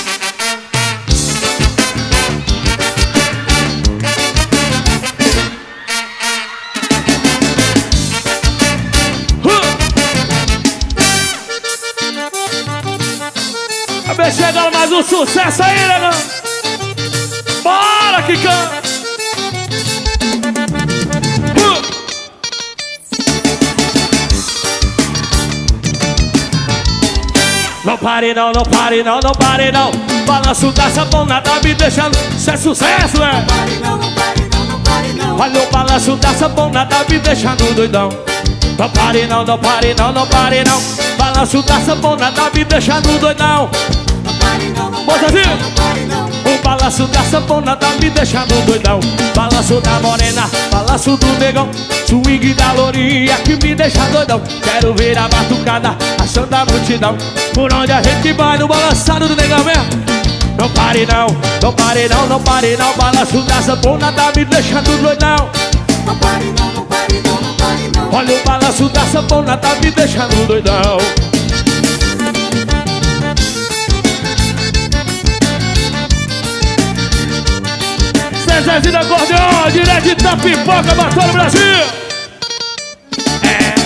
Acabei chegando mais um sucesso aí, negão. Bora, que canta. Não pare não, não pare não, não pare não. Balanço da sanfona tá me deixando. Isso é sucesso, é? Não pare não, não pare não, não pare não. Olha o balanço da sanfona tá me deixando doidão. Não pare não, não pare não, não pare não. Balanço da sanfona tá me deixando doidão. Não pare não, não Bota pare assim. não, não pare não. O balanço balanço da sanfona tá me deixando doidão. Balanço da morena, balanço do negão, swing da lourinha que me deixa doidão. Quero ver a batucada, achando a multidão. Por onde a gente vai no balançado do negão mesmo. Não pare não, não pare não, não pare não. Balanço da sanfona tá me deixando doidão. Não pare não, não pare não, não pare não. Olha o balanço da sanfona tá me deixando doidão. Zezinho da Acordeon, direto de Tapipoca, Batalha Brasil. É.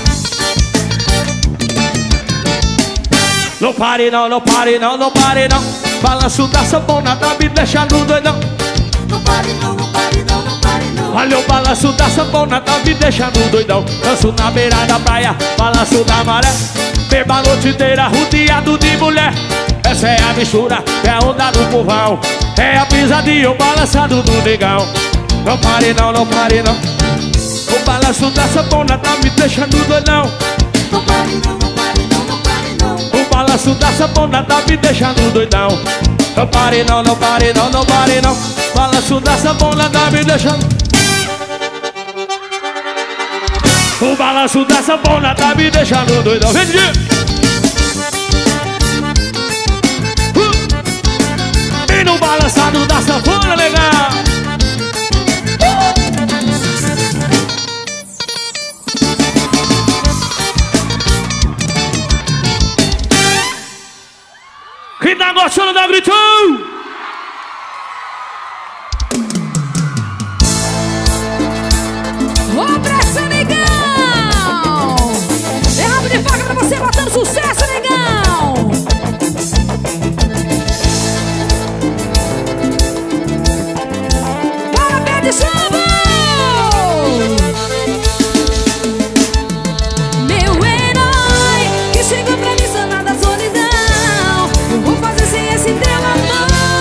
Não pare não, não pare não, não pare não. Balanço da sanfona tá me deixando doidão. Não pare não, não pare não, não pare não. Olha o balanço da sanfona tá me deixando doidão. Danço na beira da praia, balanço da maré. Beba a noite inteira, rodeado de mulher. Essa é a mistura, é a onda do povão. É a pisadinha, o balançado do negão. Não pare não, não pare não. O balanço da sanfona tá me deixando doidão. Não pare não, não pare não, não pare não. O balanço da sanfona tá me deixando doidão. Não pare não, não pare não, não pare não. O balanço da sanfona tá me deixando. O balanço da sanfona tá me deixando doidão. Vem de E no balançado da sanfona, legal. uh! Quem tá gostando da gritão? Ô, pressa, negão! É rabo de faca pra você botando sucesso, negão! Bora, pé de samba! Meu herói, que chegou pra me sanar da solidão. Eu vou fazer sem esse teu amor.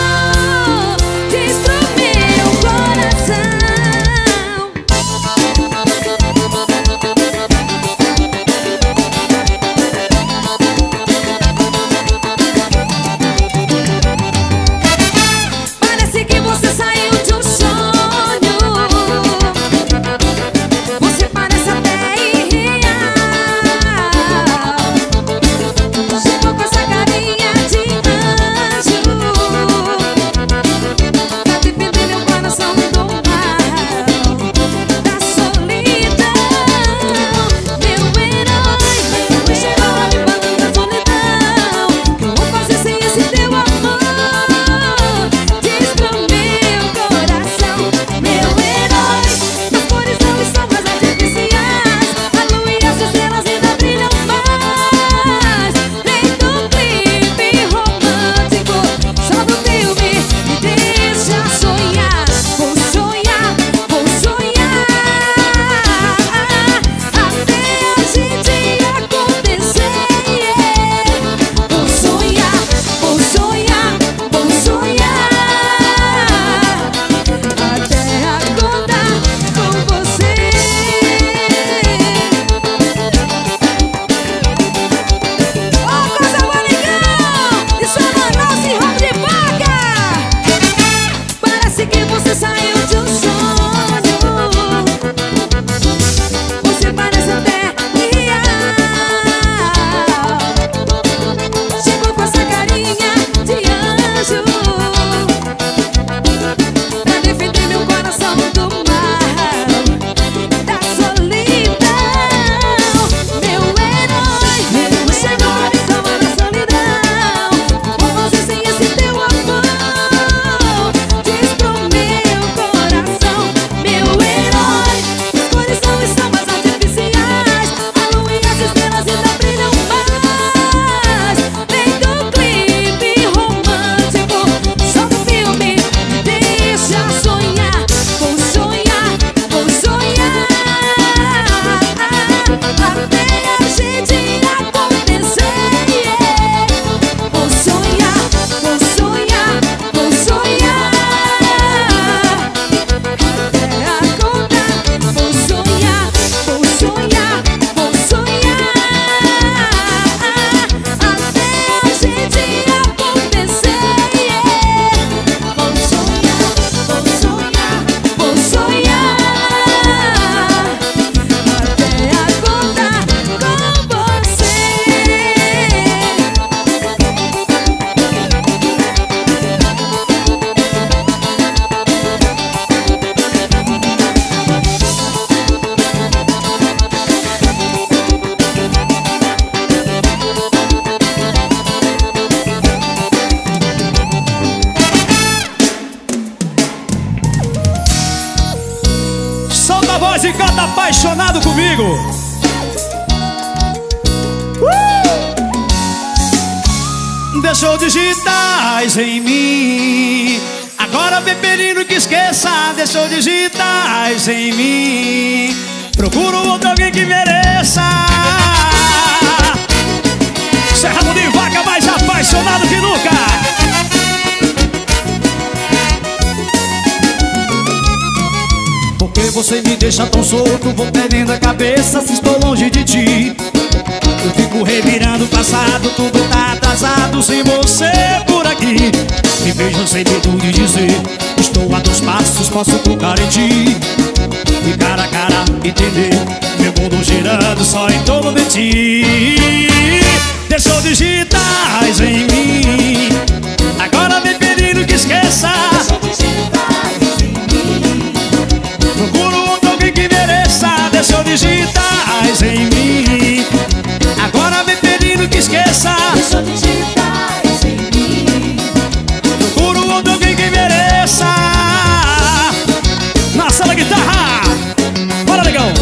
e canta Apaixonado Comigo. uh! Deixou digitais em mim, agora vem pedindo que esqueça. Deixou digitais em mim, procuro outro alguém que mereça. Serrano de Vaca, mais apaixonado que nunca. Porque você me deixa tão solto, vou perdendo a cabeça se estou longe de ti. Eu fico revirando o passado, tudo tá atrasado sem você por aqui. Me vejo sem medo de dizer, estou a dois passos, posso tocar em ti. De cara a cara, entender, meu mundo girando só em torno de ti. Deixou digitais em mim, agora vem pedindo que esqueça. Procuro outro alguém que mereça. Deixou digitais em mim, agora vem pedindo que esqueça. Deixou digitais em mim, procuro outro alguém que mereça. Na sala guitarra, bora legal.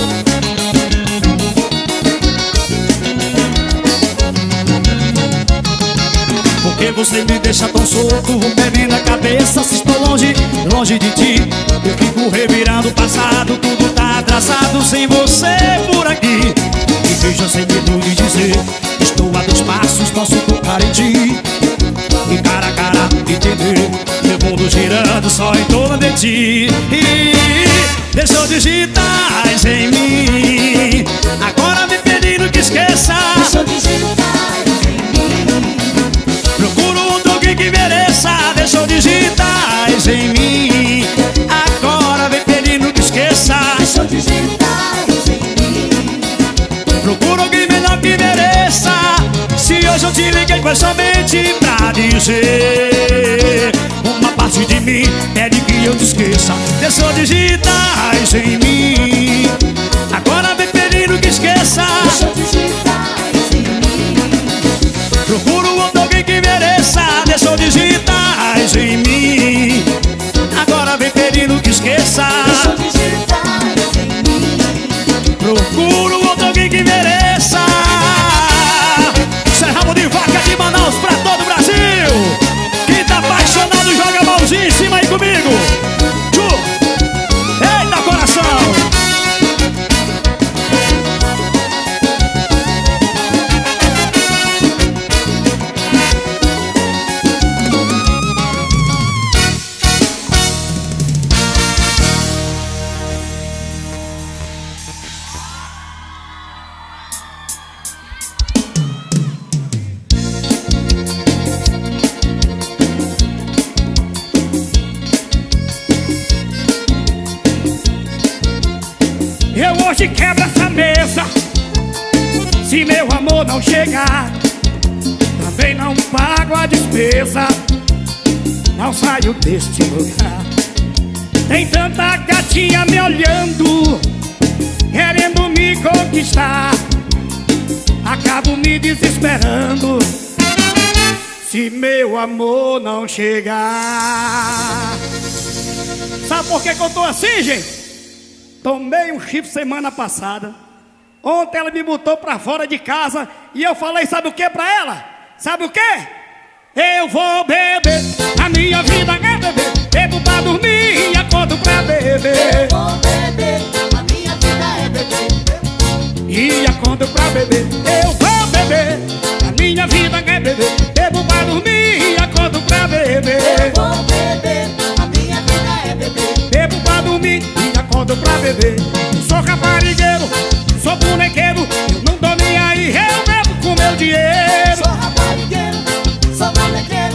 Porque você me deixa tão solto, vou perdendo a cabeça se estou longe, longe de ti. Eu fico revirando o passado, tudo tá atrasado sem você por aqui. Me vejo sem medo de dizer, estou a dois passos, posso tocar em ti. E cara a cara, entender, meu mundo girando só em torno de ti. Deixou digitais em mim, agora me pedindo que esqueça. deixou digitais em mim, Procuro outro alguém que mereça. Deixou digitais em mim, agora vem pedindo que esqueça. deixou digitais em mim, Procuro alguém melhor que mereça. Se hoje eu te liguei foi somente pra dizer, uma parte de mim pede que eu te esqueça. Deixou digitais em mim, agora vem pedindo que esqueça. deixou digitais em mim, Procuro outro alguém que mereça. Deixou digitais em mim, agora vem pedindo que esqueça. deixou digitais em mim, Procuro outro alguém que mereça. Serrano de Vaca de Manaus pra todo o Brasil. Quem tá apaixonado joga a mãozinha em cima aí comigo. Tchu! Eita coração! Eu hoje quebro essa mesa. Se meu amor não chegar, também não pago a despesa. Não saio deste lugar. Tem tanta gatinha me olhando, querendo me conquistar. Acabo me desesperando se meu amor não chegar. Sabe por que que eu tô assim, gente? Tomei um chifre semana passada. Ontem ela me botou pra fora de casa e eu falei, sabe o que pra ela? Sabe o que? Eu vou beber, a minha vida é beber. Bebo pra dormir e acordo pra beber. vou beber, a minha vida é beber, E acordo pra beber. Eu vou beber, a minha vida é beber. Bebo pra dormir e acordo pra beber. vou beber, a minha vida é beber, Bebo pra dormir e acordo pra beber. Sou raparigueiro, sou bonequeiro, eu não dou nem aí, eu bebo com meu dinheiro. sou raparigueiro, sou bonequeiro,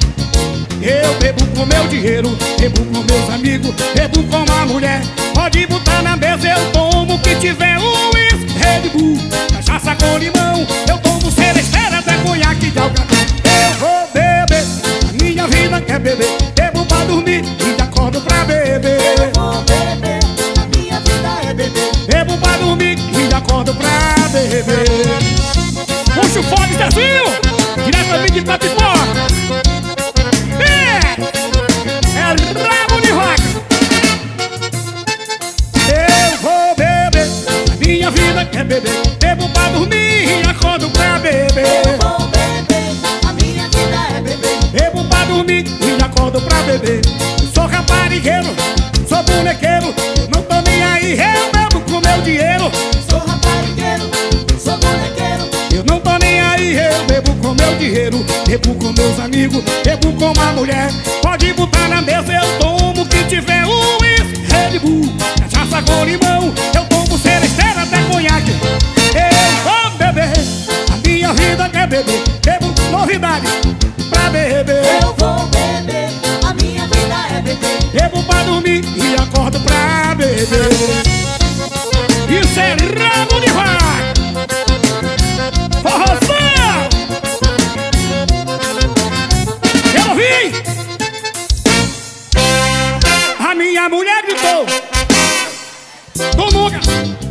Eu bebo com meu dinheiro, bebo com meus amigos, bebo com a mulher. Pode botar na mesa, eu tomo o que tiver, um uísque, Red Bull, cachaça com limão. Eu tomo ceresteira, até conhaque de alcatrão. Eu vou beber, a minha vida quer beber. Bebo pra dormir e acordo pra beber. vou beber, a minha vida é beber, Bebo pra dormir e acordo pra beber. Puxa o fone, Zezinho, diretamente de Tapipó. É, é rabo de vaca. Eu vou beber. Bebo pra dormir e acordo pra beber. Eu vou beber, a minha vida é beber. Bebo pra dormir e acordo pra beber. Eu sou raparigueiro, sou bonequeiro, não tô nem aí, eu bebo com meu dinheiro. Sou raparigueiro, sou bonequeiro. Eu não tô nem aí, eu bebo com meu dinheiro. Bebo com meus amigos, bebo com uma mulher. Pode botar na mesa, eu tomo o que tiver. Um uísque, Red Bull, cachaça com limão. Eu tomo celesteira até conhaque. Eu vou beber, a minha vida quer beber. Bebo novidade pra beber. Eu vou beber, a minha vida é beber. Bebo pra dormir e acordo pra beber. Isso é rabo de vaca. Forrozão! Eu ouvi! A minha mulher gritou. Tu nunca.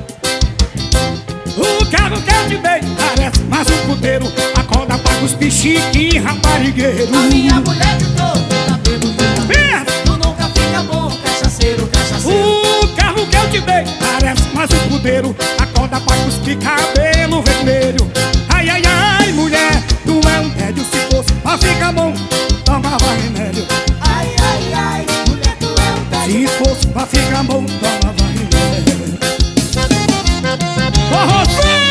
O carro que eu te dei parece mais um puteiro. Acorda pra cuspir chique, raparigueiro. A minha mulher gritou, tá bebo, tá bebo. Tu nunca fica bom, cachaceiro, cachaceiro. O carro que eu te dei parece mais um puteiro. Acorda pra cuspir cabelo vermelho. Ai, ai, ai, mulher, tu é um tédio. Se fosse pra ficar bom, tomava remédio. Ai, ai, ai, mulher, tu é um tédio. Se fosse pra ficar bom, tomava remédio. Forrozão!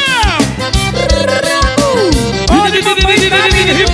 Olha, papai, tá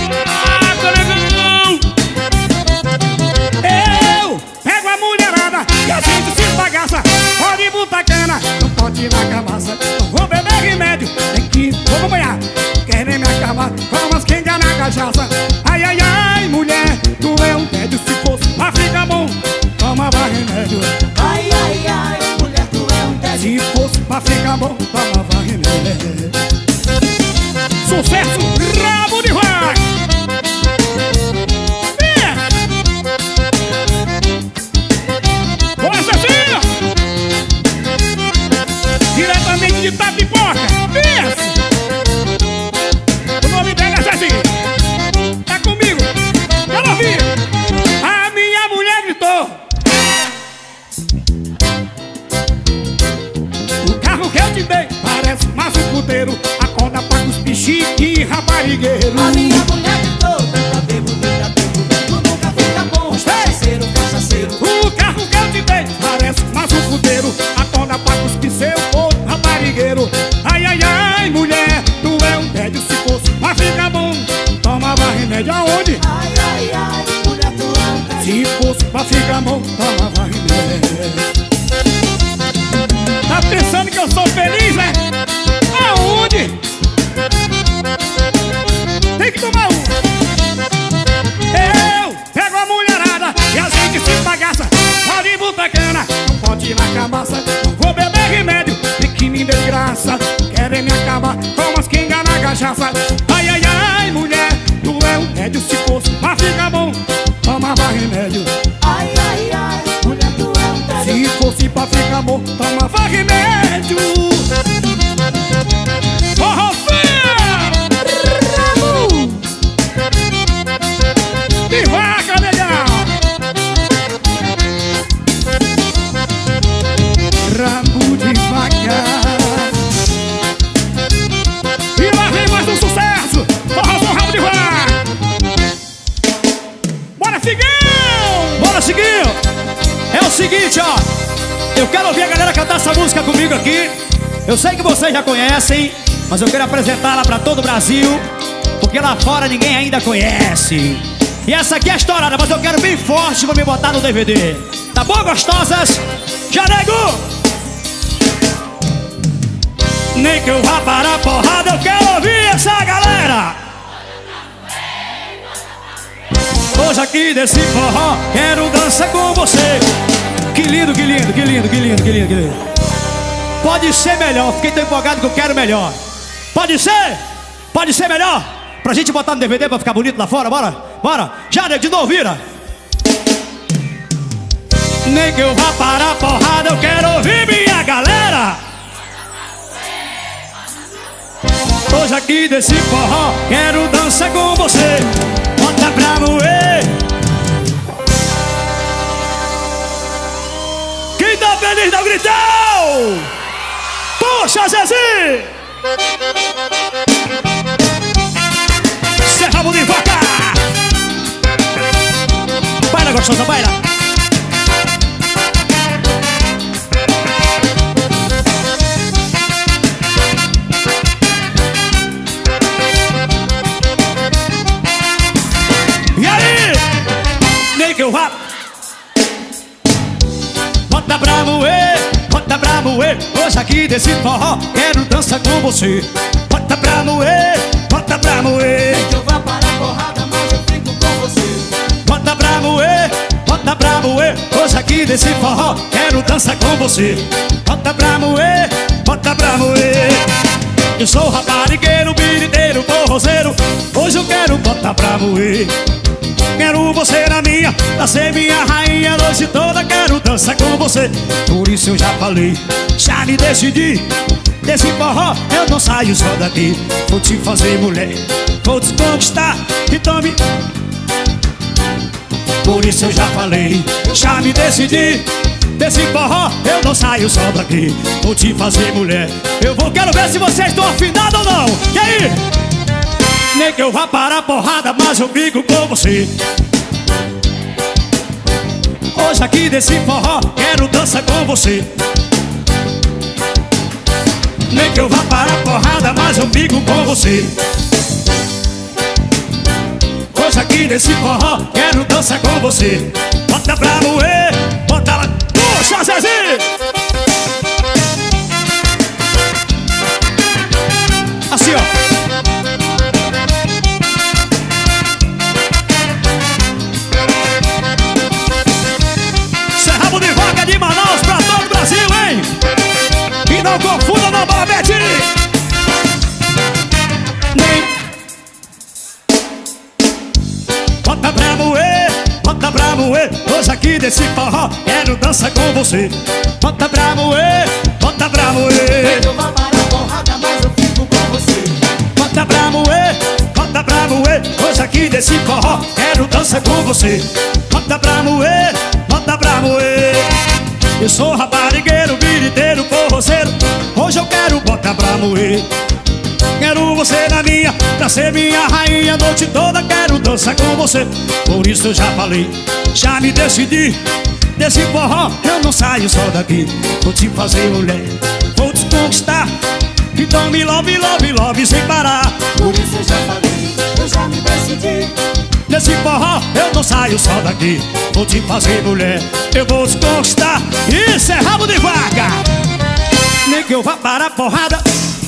eu pego a mulherada e a gente se bagaça. Pode botar cana, não pode ir na cabaça. Não vou beber remédio, tem que vou acompanhar. Querem me acabar com as quengas na cachaça. Ai, ai, ai, mulher, tu é um tédio. Se fosse pra ficar bom, tomava remédio. Ai, ai, ai, mulher, tu é um tédio. Se fosse pra ficar bom, tomava remédio. Sucesso, rabo de vaca. É. Começa assim, ó. Diretamente de Tapipoca. Desce. O nome dela é Zezinho. Tá comigo. Eu ouvi. A minha mulher gritou. O carro que eu te dei parece mais um puteiro. Acorda pra cuspir chique, raparigueiro. A minha mulher gritou, tá bebo, tá bebo. Tu nunca fica bom, cachaceiro, cachaceiro. O carro que eu te dei parece mais um puteiro. Acorda pra cuspir seu corpo, raparigueiro. Ai, ai, ai, mulher, tu é um tédio. Se fosse pra ficar bom, tomava remédio aonde? Ai, ai, ai, mulher, tu é um tédio. Se fosse pra ficar bom, tomava remédio. Tá pensando que eu sou feliz, né? Aonde? Tem que tomar um. Eu pego a mulherada e a gente se bagaça. Pode botar cana, não pode ir na cabaça. Não vou beber remédio, tem que me dê graça. Querem me acabar com as quengas na cachaça. Ai, ai, ai, mulher, tu é um tédio. Se fosse pra ficar bom, tomava remédio. Ai, ai, ai, mulher, tu é um tédio. Se fosse pra ficar bom, tomava remédio. De vaca, legal! Rabo de vaca. E lá vem mais um sucesso. Forrozão, rabo de vaca. Bora, Ciguinho! Bora, Ciguinho! É o seguinte, ó. Eu quero ouvir a galera cantar essa música comigo aqui. Eu sei que vocês já conhecem, mas eu quero apresentá-la pra todo o Brasil, porque lá fora ninguém ainda conhece. E essa aqui é estourada, mas eu quero bem forte pra me botar no D V D. Tá bom, gostosas? Já nego! Nem que eu vá parar a porrada, eu quero ouvir essa galera. Hoje aqui desse forró, quero dançar com você. Que lindo, que lindo, que lindo, que lindo, que lindo, que lindo. Pode ser melhor, fiquei tão empolgado que eu quero melhor. Pode ser? Pode ser melhor? Pra gente botar no D V D pra ficar bonito lá fora, bora? Bora? Já, nego, de novo, vira. Nem que eu vá parar a porrada, eu quero ouvir minha galera. Hoje aqui desse forró, quero dançar com você. Bota pra moer. Quem tá feliz dá um gritão. Porra! Puxa, Zezinho! Cê rabo de vaca! Baila, gostosa, baila! E aí? Nem que eu vá. Bota pra moer, bota pra moer. Hoje aqui desse forró quero dançar com você. Bota pra moer, bota pra moer. Nem que eu vá para a porrada, mas eu fico com você. Bota pra moer, bota pra moer. Hoje aqui desse forró quero dançar com você. Bota pra moer, bota pra moer. Eu sou raparigueiro, biriteiro, forrozeiro. Hoje eu quero botar pra moer. Quero você na minha, pra ser minha rainha. A noite toda quero dançar com você. Por isso eu já falei, já me decidi. Desse forró eu não saio só daqui. Vou te fazer mulher, vou te conquistar. Então me... Por isso eu já falei, já me decidi. Desse forró eu não saio só daqui. Vou te fazer mulher. Eu vou, quero ver se vocês estão afinados ou não. E aí? Nem que eu vá para a porrada, mas eu fico com você. Hoje aqui desse forró quero dançar com você. Nem que eu vá para a porrada, mas eu fico com você. Hoje aqui nesse forró quero dançar com você. Bota pra moer, bota lá. Puxa, Zezinho! Assim, ó. Rabo de vaca de Manaus pra todo o Brasil, hein? E não confunda não, Babete! Nem... Bota pra moer, bota pra moer. Hoje aqui desse forró quero dançar com você. Bota pra moer, bota pra moer. Eu vou para a porrada, mas eu fico com você. Bota pra moer, bota pra moer. Hoje aqui desse forró quero dançar com você. Bota pra moer, bota pra moer. Eu sou raparigueiro, biriteiro, forrozeiro. Hoje eu quero botar pra moer. Quero você na minha, pra ser minha rainha. A noite toda quero dançar com você. Por isso eu já falei, já me decidi. Desse forró eu não saio só daqui. Vou te fazer mulher, vou te conquistar. Então me love, love, love sem parar. Por isso eu já falei, eu já me decidi. Nesse forró eu não saio só daqui. Vou te fazer mulher, eu vou te conquistar. Isso é rabo de vaca. Nem que eu vá para a porrada.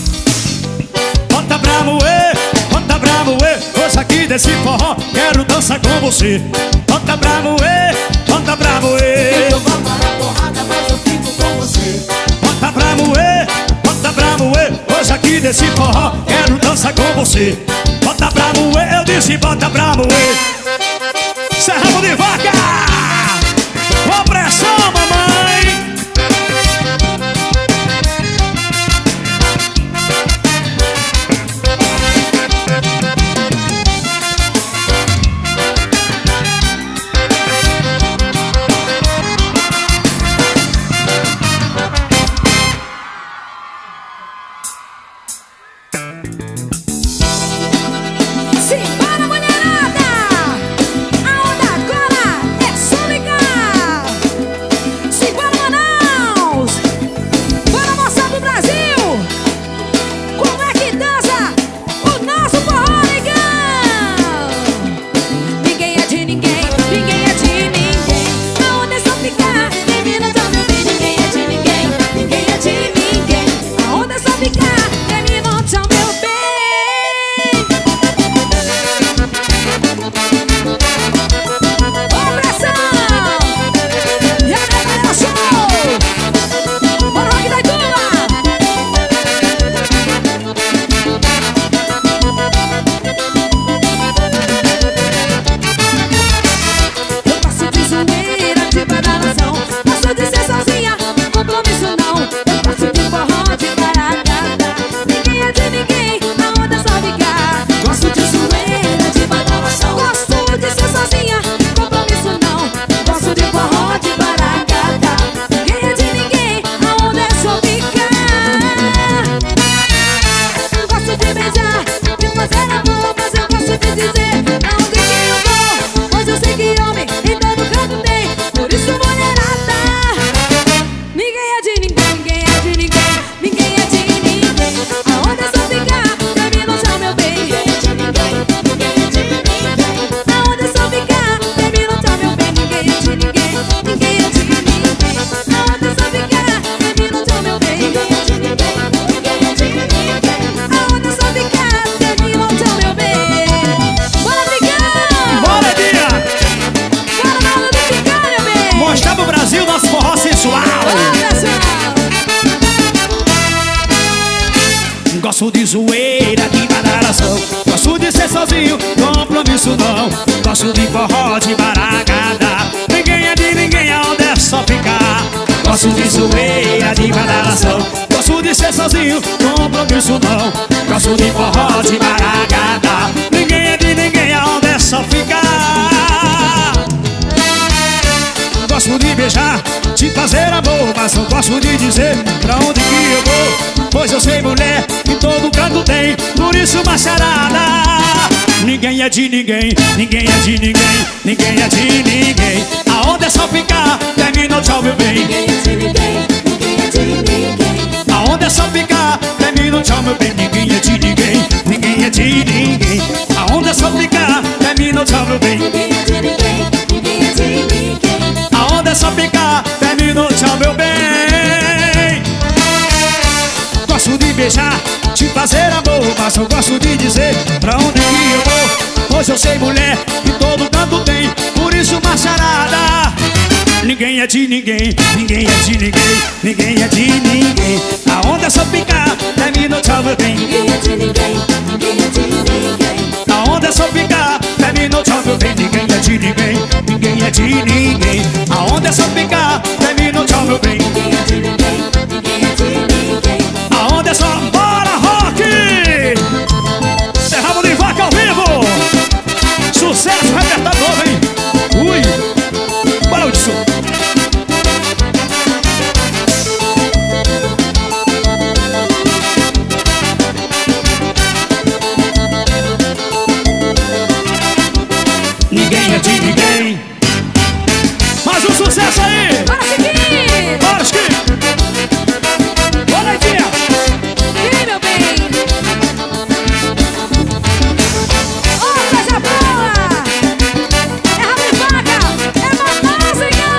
Bota pra moer, bota pra moer. Hoje aqui desse forró quero dançar com você. Bota pra moer, bota pra moer. Eu vou para a porrada, mas eu fico com você. Bota pra moer, bota pra moer. Hoje aqui desse forró quero dançar com você. Bota pra moer, eu disse bota pra moer. Cê é rabo de vaca. Com pressão, mamãe. Simbora, mulherada! A onda agora é sozinho, compromisso não. Gosto de forró, de maracadá. Ninguém é de ninguém, aonde é só ficar. Gosto de zoeira, de badalação. Gosto de ser sozinho, compromisso não. Gosto de forró, de maracadá. Ninguém é de ninguém, aonde é só ficar. Gosto de beijar, de fazer amor, mas não gosto de dizer pra onde que eu vou. Pois eu sei, mulher, que todo canto tem, por isso uma charada. Ninguém é de ninguém, ninguém é de ninguém, ninguém é de ninguém. Aonde é só ficar, termina o tchau, meu bem. Ninguém é de ninguém, ninguém é de ninguém. Aonde é só ficar, termina o tchau, meu bem. Ninguém é de ninguém, ninguém é de ninguém. Aonde é só ficar, termina o tchau, meu bem. Ninguém é de ninguém, ninguém é de ninguém. Aonde é só ficar, termina o tchau, meu bem. Gosto de beijar, de fazer amor, mas eu gosto de dizer pra onde que eu vou. Pois eu sei, mulher, que todo canto tem, por isso uma charada. Ninguém é de ninguém, ninguém é de ninguém, ninguém é de ninguém. Aonde é só ficar, termina o tchau, meu bem. Ninguém é de ninguém, ninguém é de ninguém. Aonde é só ficar, termina o tchau, meu bem. Ninguém é de ninguém, ninguém é de ninguém. Aonde é só ficar, termina o tchau, meu bem. Ninguém é de ninguém, ninguém é de ninguém. Aonde é só... Bora, rock! É rabo de vaca ao vivo! Sucesso, repertório novo, hein? Ui! Bora, Hudson! Ninguém é de ninguém. Mais um sucesso aí! Bora seguir! Bora, seguir! Bora, tia! E meu bem? Ô, coisa boa! É rabo de vaca! É mamazinha!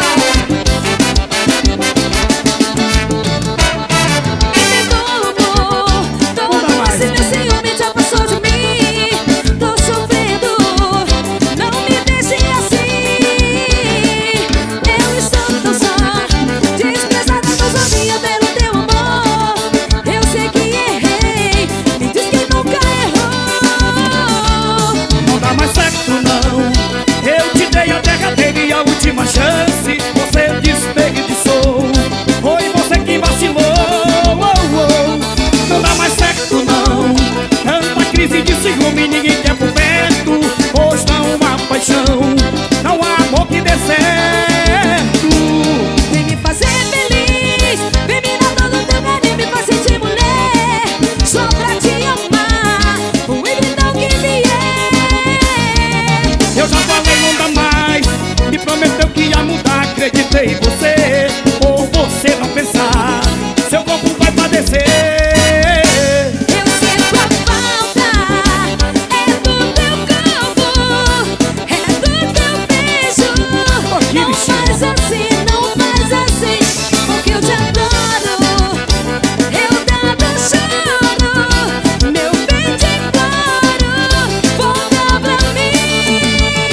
E me durmo, todo esse meu ciúme já passou de mim. Tô sofrendo, não me deixe assim. Eu estou tão só, desprezada, tão sozinha pelo teu amor. Eu sei que errei, me diz que nunca errou. Não dá mais certo, não. Eu te dei a derradeira e a última chance. Você desperdiçou. Foi você que vacilou. Oh, oh. Não dá mais certo, não. Tanta crise de ciúme, ninguém quer por perto. Hoje não há paixão, não há amor que dê certo. Vem me fazer feliz, vem me dar todo o teu carinho, me faz sentir mulher. Só pra te amar, o então que vier. Eu já falei, não dá mais. Me prometeu que ia mudar, acreditei em você. Ou você não pensar, seu corpo vai padecer. Eu sinto a falta, é do teu corpo, é do teu beijo. que Não bichinho. faz assim, não faz assim, porque eu te adoro. Eu dado choro, meu bem te imploro, volta pra mim.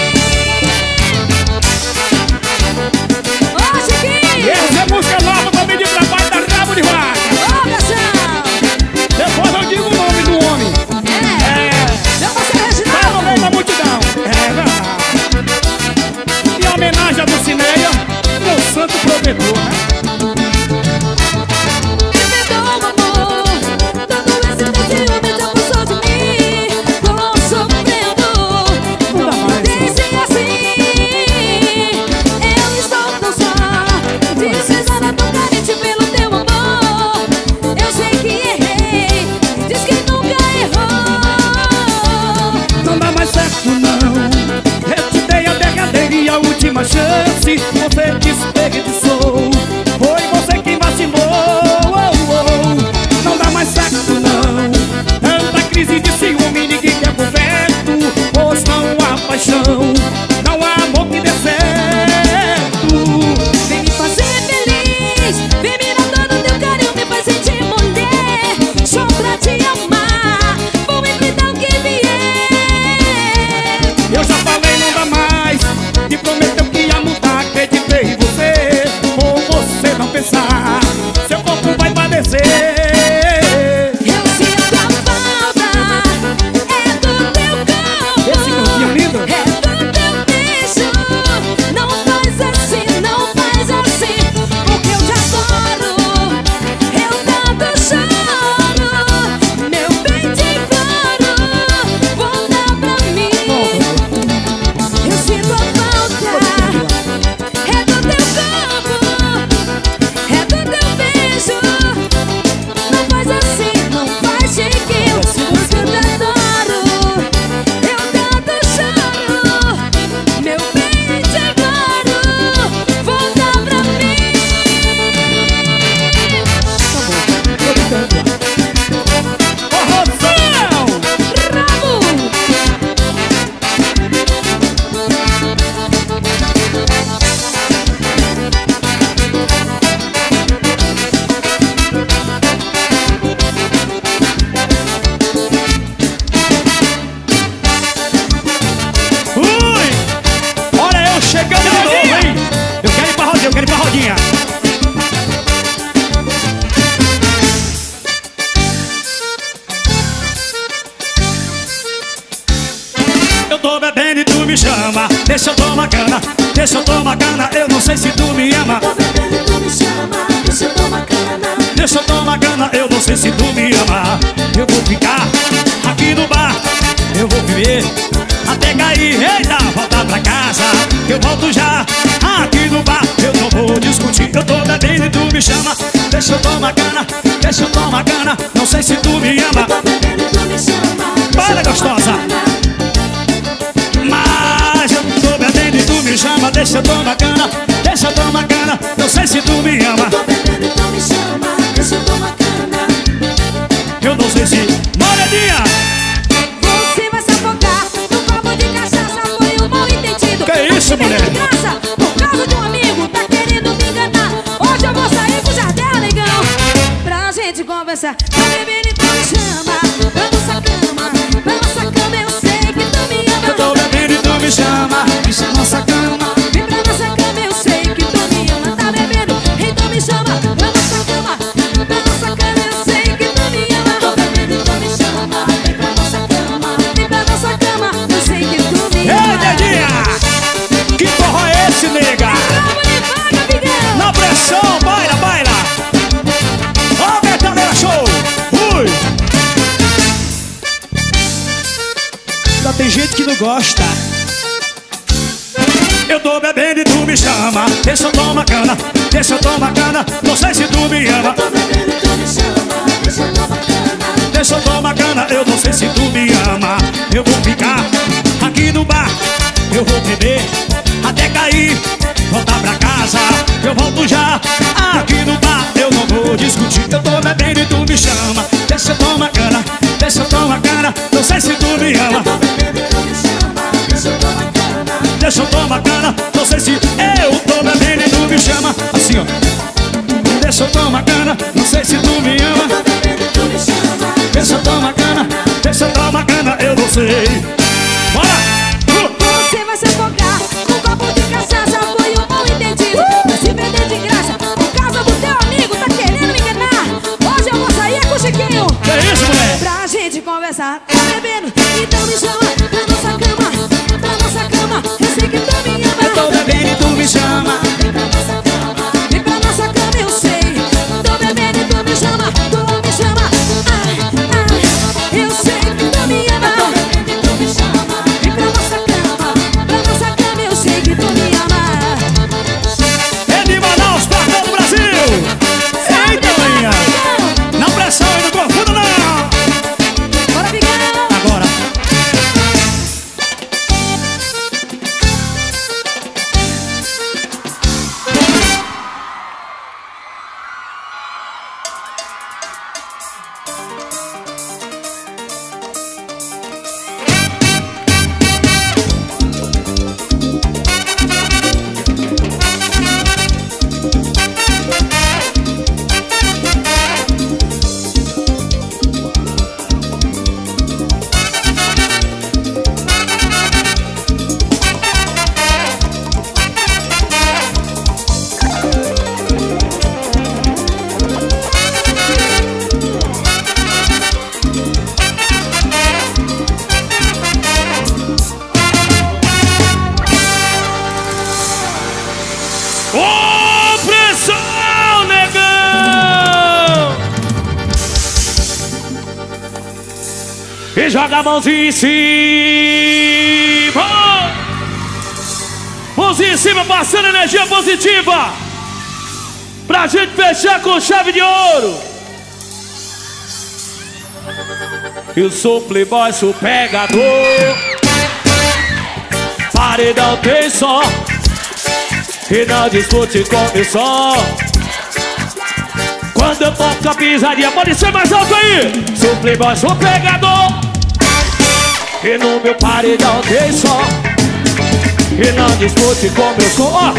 Ô, Chiquinho! Essa é música nova pra pedir trabalho da Rabo de Vaca. Ô, Cação! Depois eu digo o nome do homem. É! Meu parceiro Vai no meio Reginaldo! da multidão. É verdade. Em homenagem a Dulcineia, meu santo provedor, né? Me perdoa, amor, todo esse teu ciúme já passou de mim. Tô sofrendo, não me deixe assim. Eu estou tão só, desprezada, tão carente pelo teu amor. Eu sei que errei, diz que nunca errou. Não dá mais certo, não. Eu te dei a derradeira e a última chance. Você desperdiçou. Foi você quem vacilou. Oh, oh. Não dá mais certo, não. Tanta crise de ciúme, ninguém quer por perto. Hoje não há paixão, não há amor que dê certo. Vem me fazer feliz, vem me dar todo o teu carinho, me faz sentir mulher. Só pra te amar, vou enfrentar o que vier. Eu tô bebendo e tu me chama. Deixa eu tomar cana, deixa eu tomar cana. Eu não sei se tu me ama. Eu tô bebendo e tu me chama. Deixa eu tomar cana. Deixa eu tomar cana, eu não sei se tu me ama. Eu vou ficar aqui no bar, eu vou beber até cair. Eita, voltar pra casa, eu volto já. Aqui no bar, eu não vou discutir. Eu tô bebendo e tu me chama. Deixa eu tomar cana, deixa eu tomar cana. Não sei se tu me ama. Eu tô bebendo e tu me chama. Para, gostosa. Mas eu tô bebendo e tu me chama. Deixa eu tomar cana, deixa eu tomar cana. Não sei se tu me ama. Eu tô bebendo e tu me chama. Deixa eu tomar cana. Eu não sei se... Moreninha! Você vai se afogar no copo de cachaça. Foi um mal entendido. Que isso, mulher? De graça, por causa de um amigo. Tá querendo me enganar. Hoje eu vou sair com o Jardel, negão. Pra gente conversar. Tá bebendo e tu me chama. Pra nossa cama, pra nossa cama. Eu sei que tu me ama. Eu tô bebendo e tu me chama. Isso é nossa cama. Vem pra nossa cama, eu sei que tu me ama. Tá bebendo, então me chama. Pra nossa cama, pra nossa cama. Eu sei que tu me ama. Tô bebendo e tu me chama. Vem pra nossa cama. Vem pra nossa cama, eu sei que tu me Ei, ama. Dedinha! Que forró é esse, nega? Vamos de vaga, bigão. Na pressão, baila, baila! Ó, Betaleira Show! Ui! Ainda tem gente que não gosta. Eu tô bebendo e tu me chama. Deixa eu tomar cana, deixa eu tomar cana. Não sei se tu me ama. Tô bebendo e tu me chama. Deixa eu tomar cana. Deixa eu tomar cana, eu não sei se tu me ama. Eu vou ficar aqui no bar, eu vou beber até cair, voltar pra casa, eu volto já. Aqui no bar, eu não vou discutir. Eu tô bebendo e tu me chama. Deixa eu tomar cana, deixa eu tomar cana. Não sei se tu me ama. Tô bebendo e tu me chama. Deixa eu tomar cana. Deixa eu tomar cana, não sei se eu tô bebendo e tu me chama. Assim, ó. Deixa eu tomar cana, não sei se tu me ama. Tô bebendo e tu me chama. Deixa eu tomar cana, deixa eu tomar cana, eu não sei. Bora! Uh! Você vai se afogar num copo de cachaça. Foi um mal entendido. Vai se vender de graça. Por causa do teu amigo, tá querendo me enganar. Hoje eu vou sair com o Chiquinho. Que isso, mulher? Pra gente conversar. Tá bebendo, então me chama. Pra nossa cama, pra nossa cama. Eu sei que tu me ama. Eu tô bebendo e tu me chama. Vem pra nossa cama. Vem pra nossa cama, eu sei. Tô bebendo e tu me chama. Tu me chama. Ah, ah, eu sei que tu me ama. Tô bebendo e tu me chama. Vem pra nossa cama, pra nossa cama, eu sei que tu me ama. É de Manaus, porta do Brasil. Eita, linha. Não pressão e não confunda, não. Bora, Bigão! Agora. Ô, pressão, negão! E joga a mãozinha em cima. Mãozinha em cima, passando energia positiva. Pra gente fechar com chave de ouro. Eu sou playboy, sou pegador. Paredão tem som. E não discute com o som. Quando eu toco a pisadinha, pode ser mais alto aí. Sou playboy, sou pegador. E no meu paredão tem som. E não discute com o som. Ó.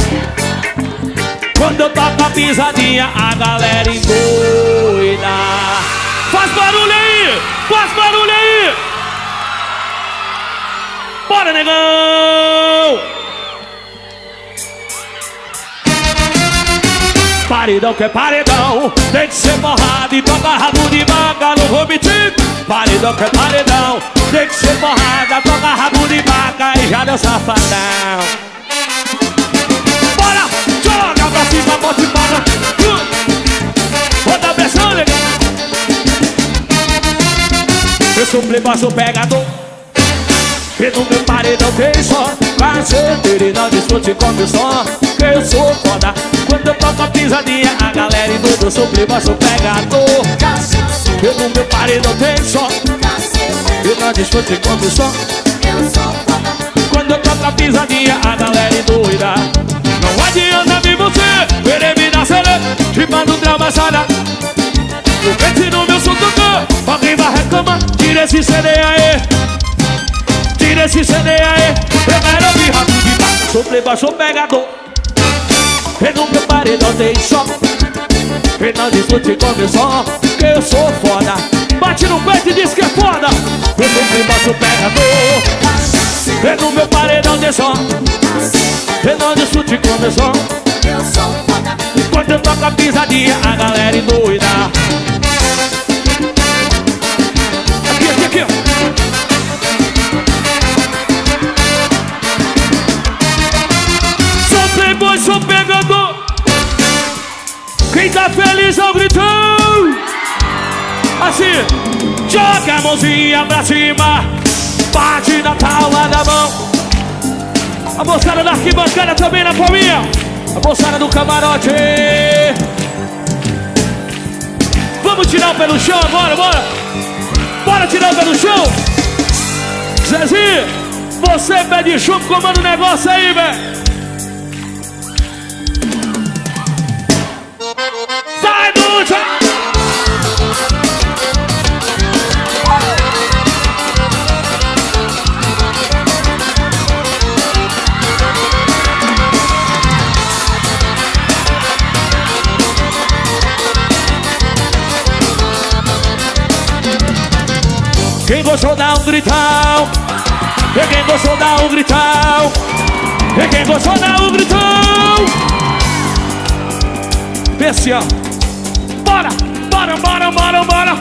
Quando eu toco a pisadinha, a galera endoida. Faz barulho aí, faz barulho aí. Bora, negão. Paredão que é paredão, tem que ser porrada e toca rabo de vaca, não vou mentir. Paredão que é paredão, tem que ser porrada, toca rabo é o safadão. Bora, joga pra cima, bota e bora. Bota a pressão, nega. Eu sou playboy, sou pegador. E no meu paredão tem só caceteiro e não discute com meu som. Que eu sou foda. Quando eu toco a pisadinha, a galera induz. Eu sou playboy, sou pegador. E no meu paredão tem só e não discute com meu som. Eu sou foda. Quando eu toco a pisadinha, a galera endoida. Não adianta vir você querer me dar cele, te mando travassada. Eu pense no meu som tocando, alguém vai reclamar. Tira esse C D aí, tira esse C D aí. Eu quero ouvir rápido de baixo. Sou playboy, sou pegador. E no meu paredão tem som e não discute com meu som. Que eu sou foda. Bate no peito e diz que é foda. Eu sou playboy, sou pegador. E no meu paredão tem som e não discute com meu som. Eu sou foda. Quando eu toco a pisadinha, a galera endoida. Aqui, aqui, aqui, ó. Sou playboy, sou pegador. Quem tá feliz é o gritão. Assim, joga a mãozinha pra cima, bate na palma da mão. A moçada da arquibancada também na palminha. A moçada do camarote. Vamos tirar o pé no chão agora, bora. Bora tirar o pé no chão. Zezinho, você pé de chumbo, comanda o negócio aí, velho. Sai do chão. Quem gostou dá um gritão. E quem gostou dá um gritão. E quem gostou dá um gritão. Desce, ó. Bora, bora, bora, bora, bora.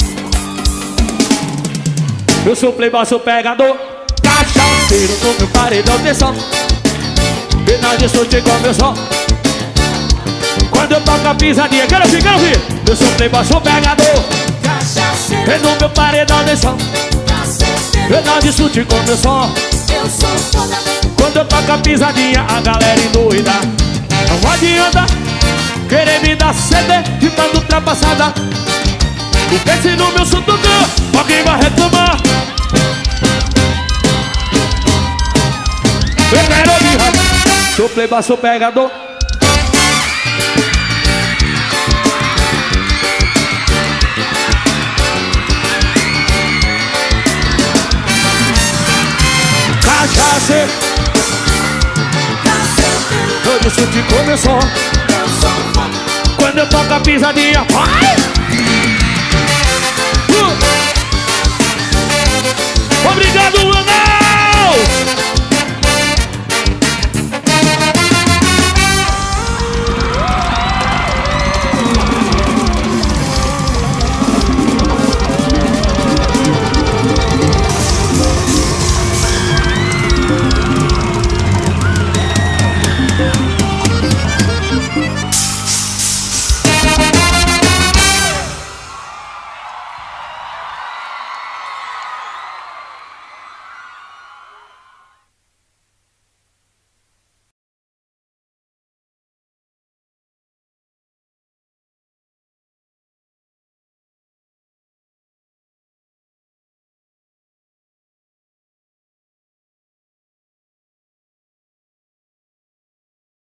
Eu sou playboy, sou pegador. Cachaceiro no meu paredão tem som. E não discute com meu som. Quando eu toco a pisadinha, quero ouvir, quero ouvir. Eu sou playboy, sou pegador. E no meu paredão tem som. Eu não discute com meu som. Eu sou foda. Quando eu toco a pisadinha, a galera endoida. Não adianta querer me dar C D de mando ultrapassada. O pense no meu som tocando, alguém vai reclamar. Eu quero ouvir rádio. Sou playboy, sou pegador. Cachaceiro, eu discuti com meu som. Eu sou foda. Quando eu toco a pisadinha, vai! Uh! Obrigado, Ana!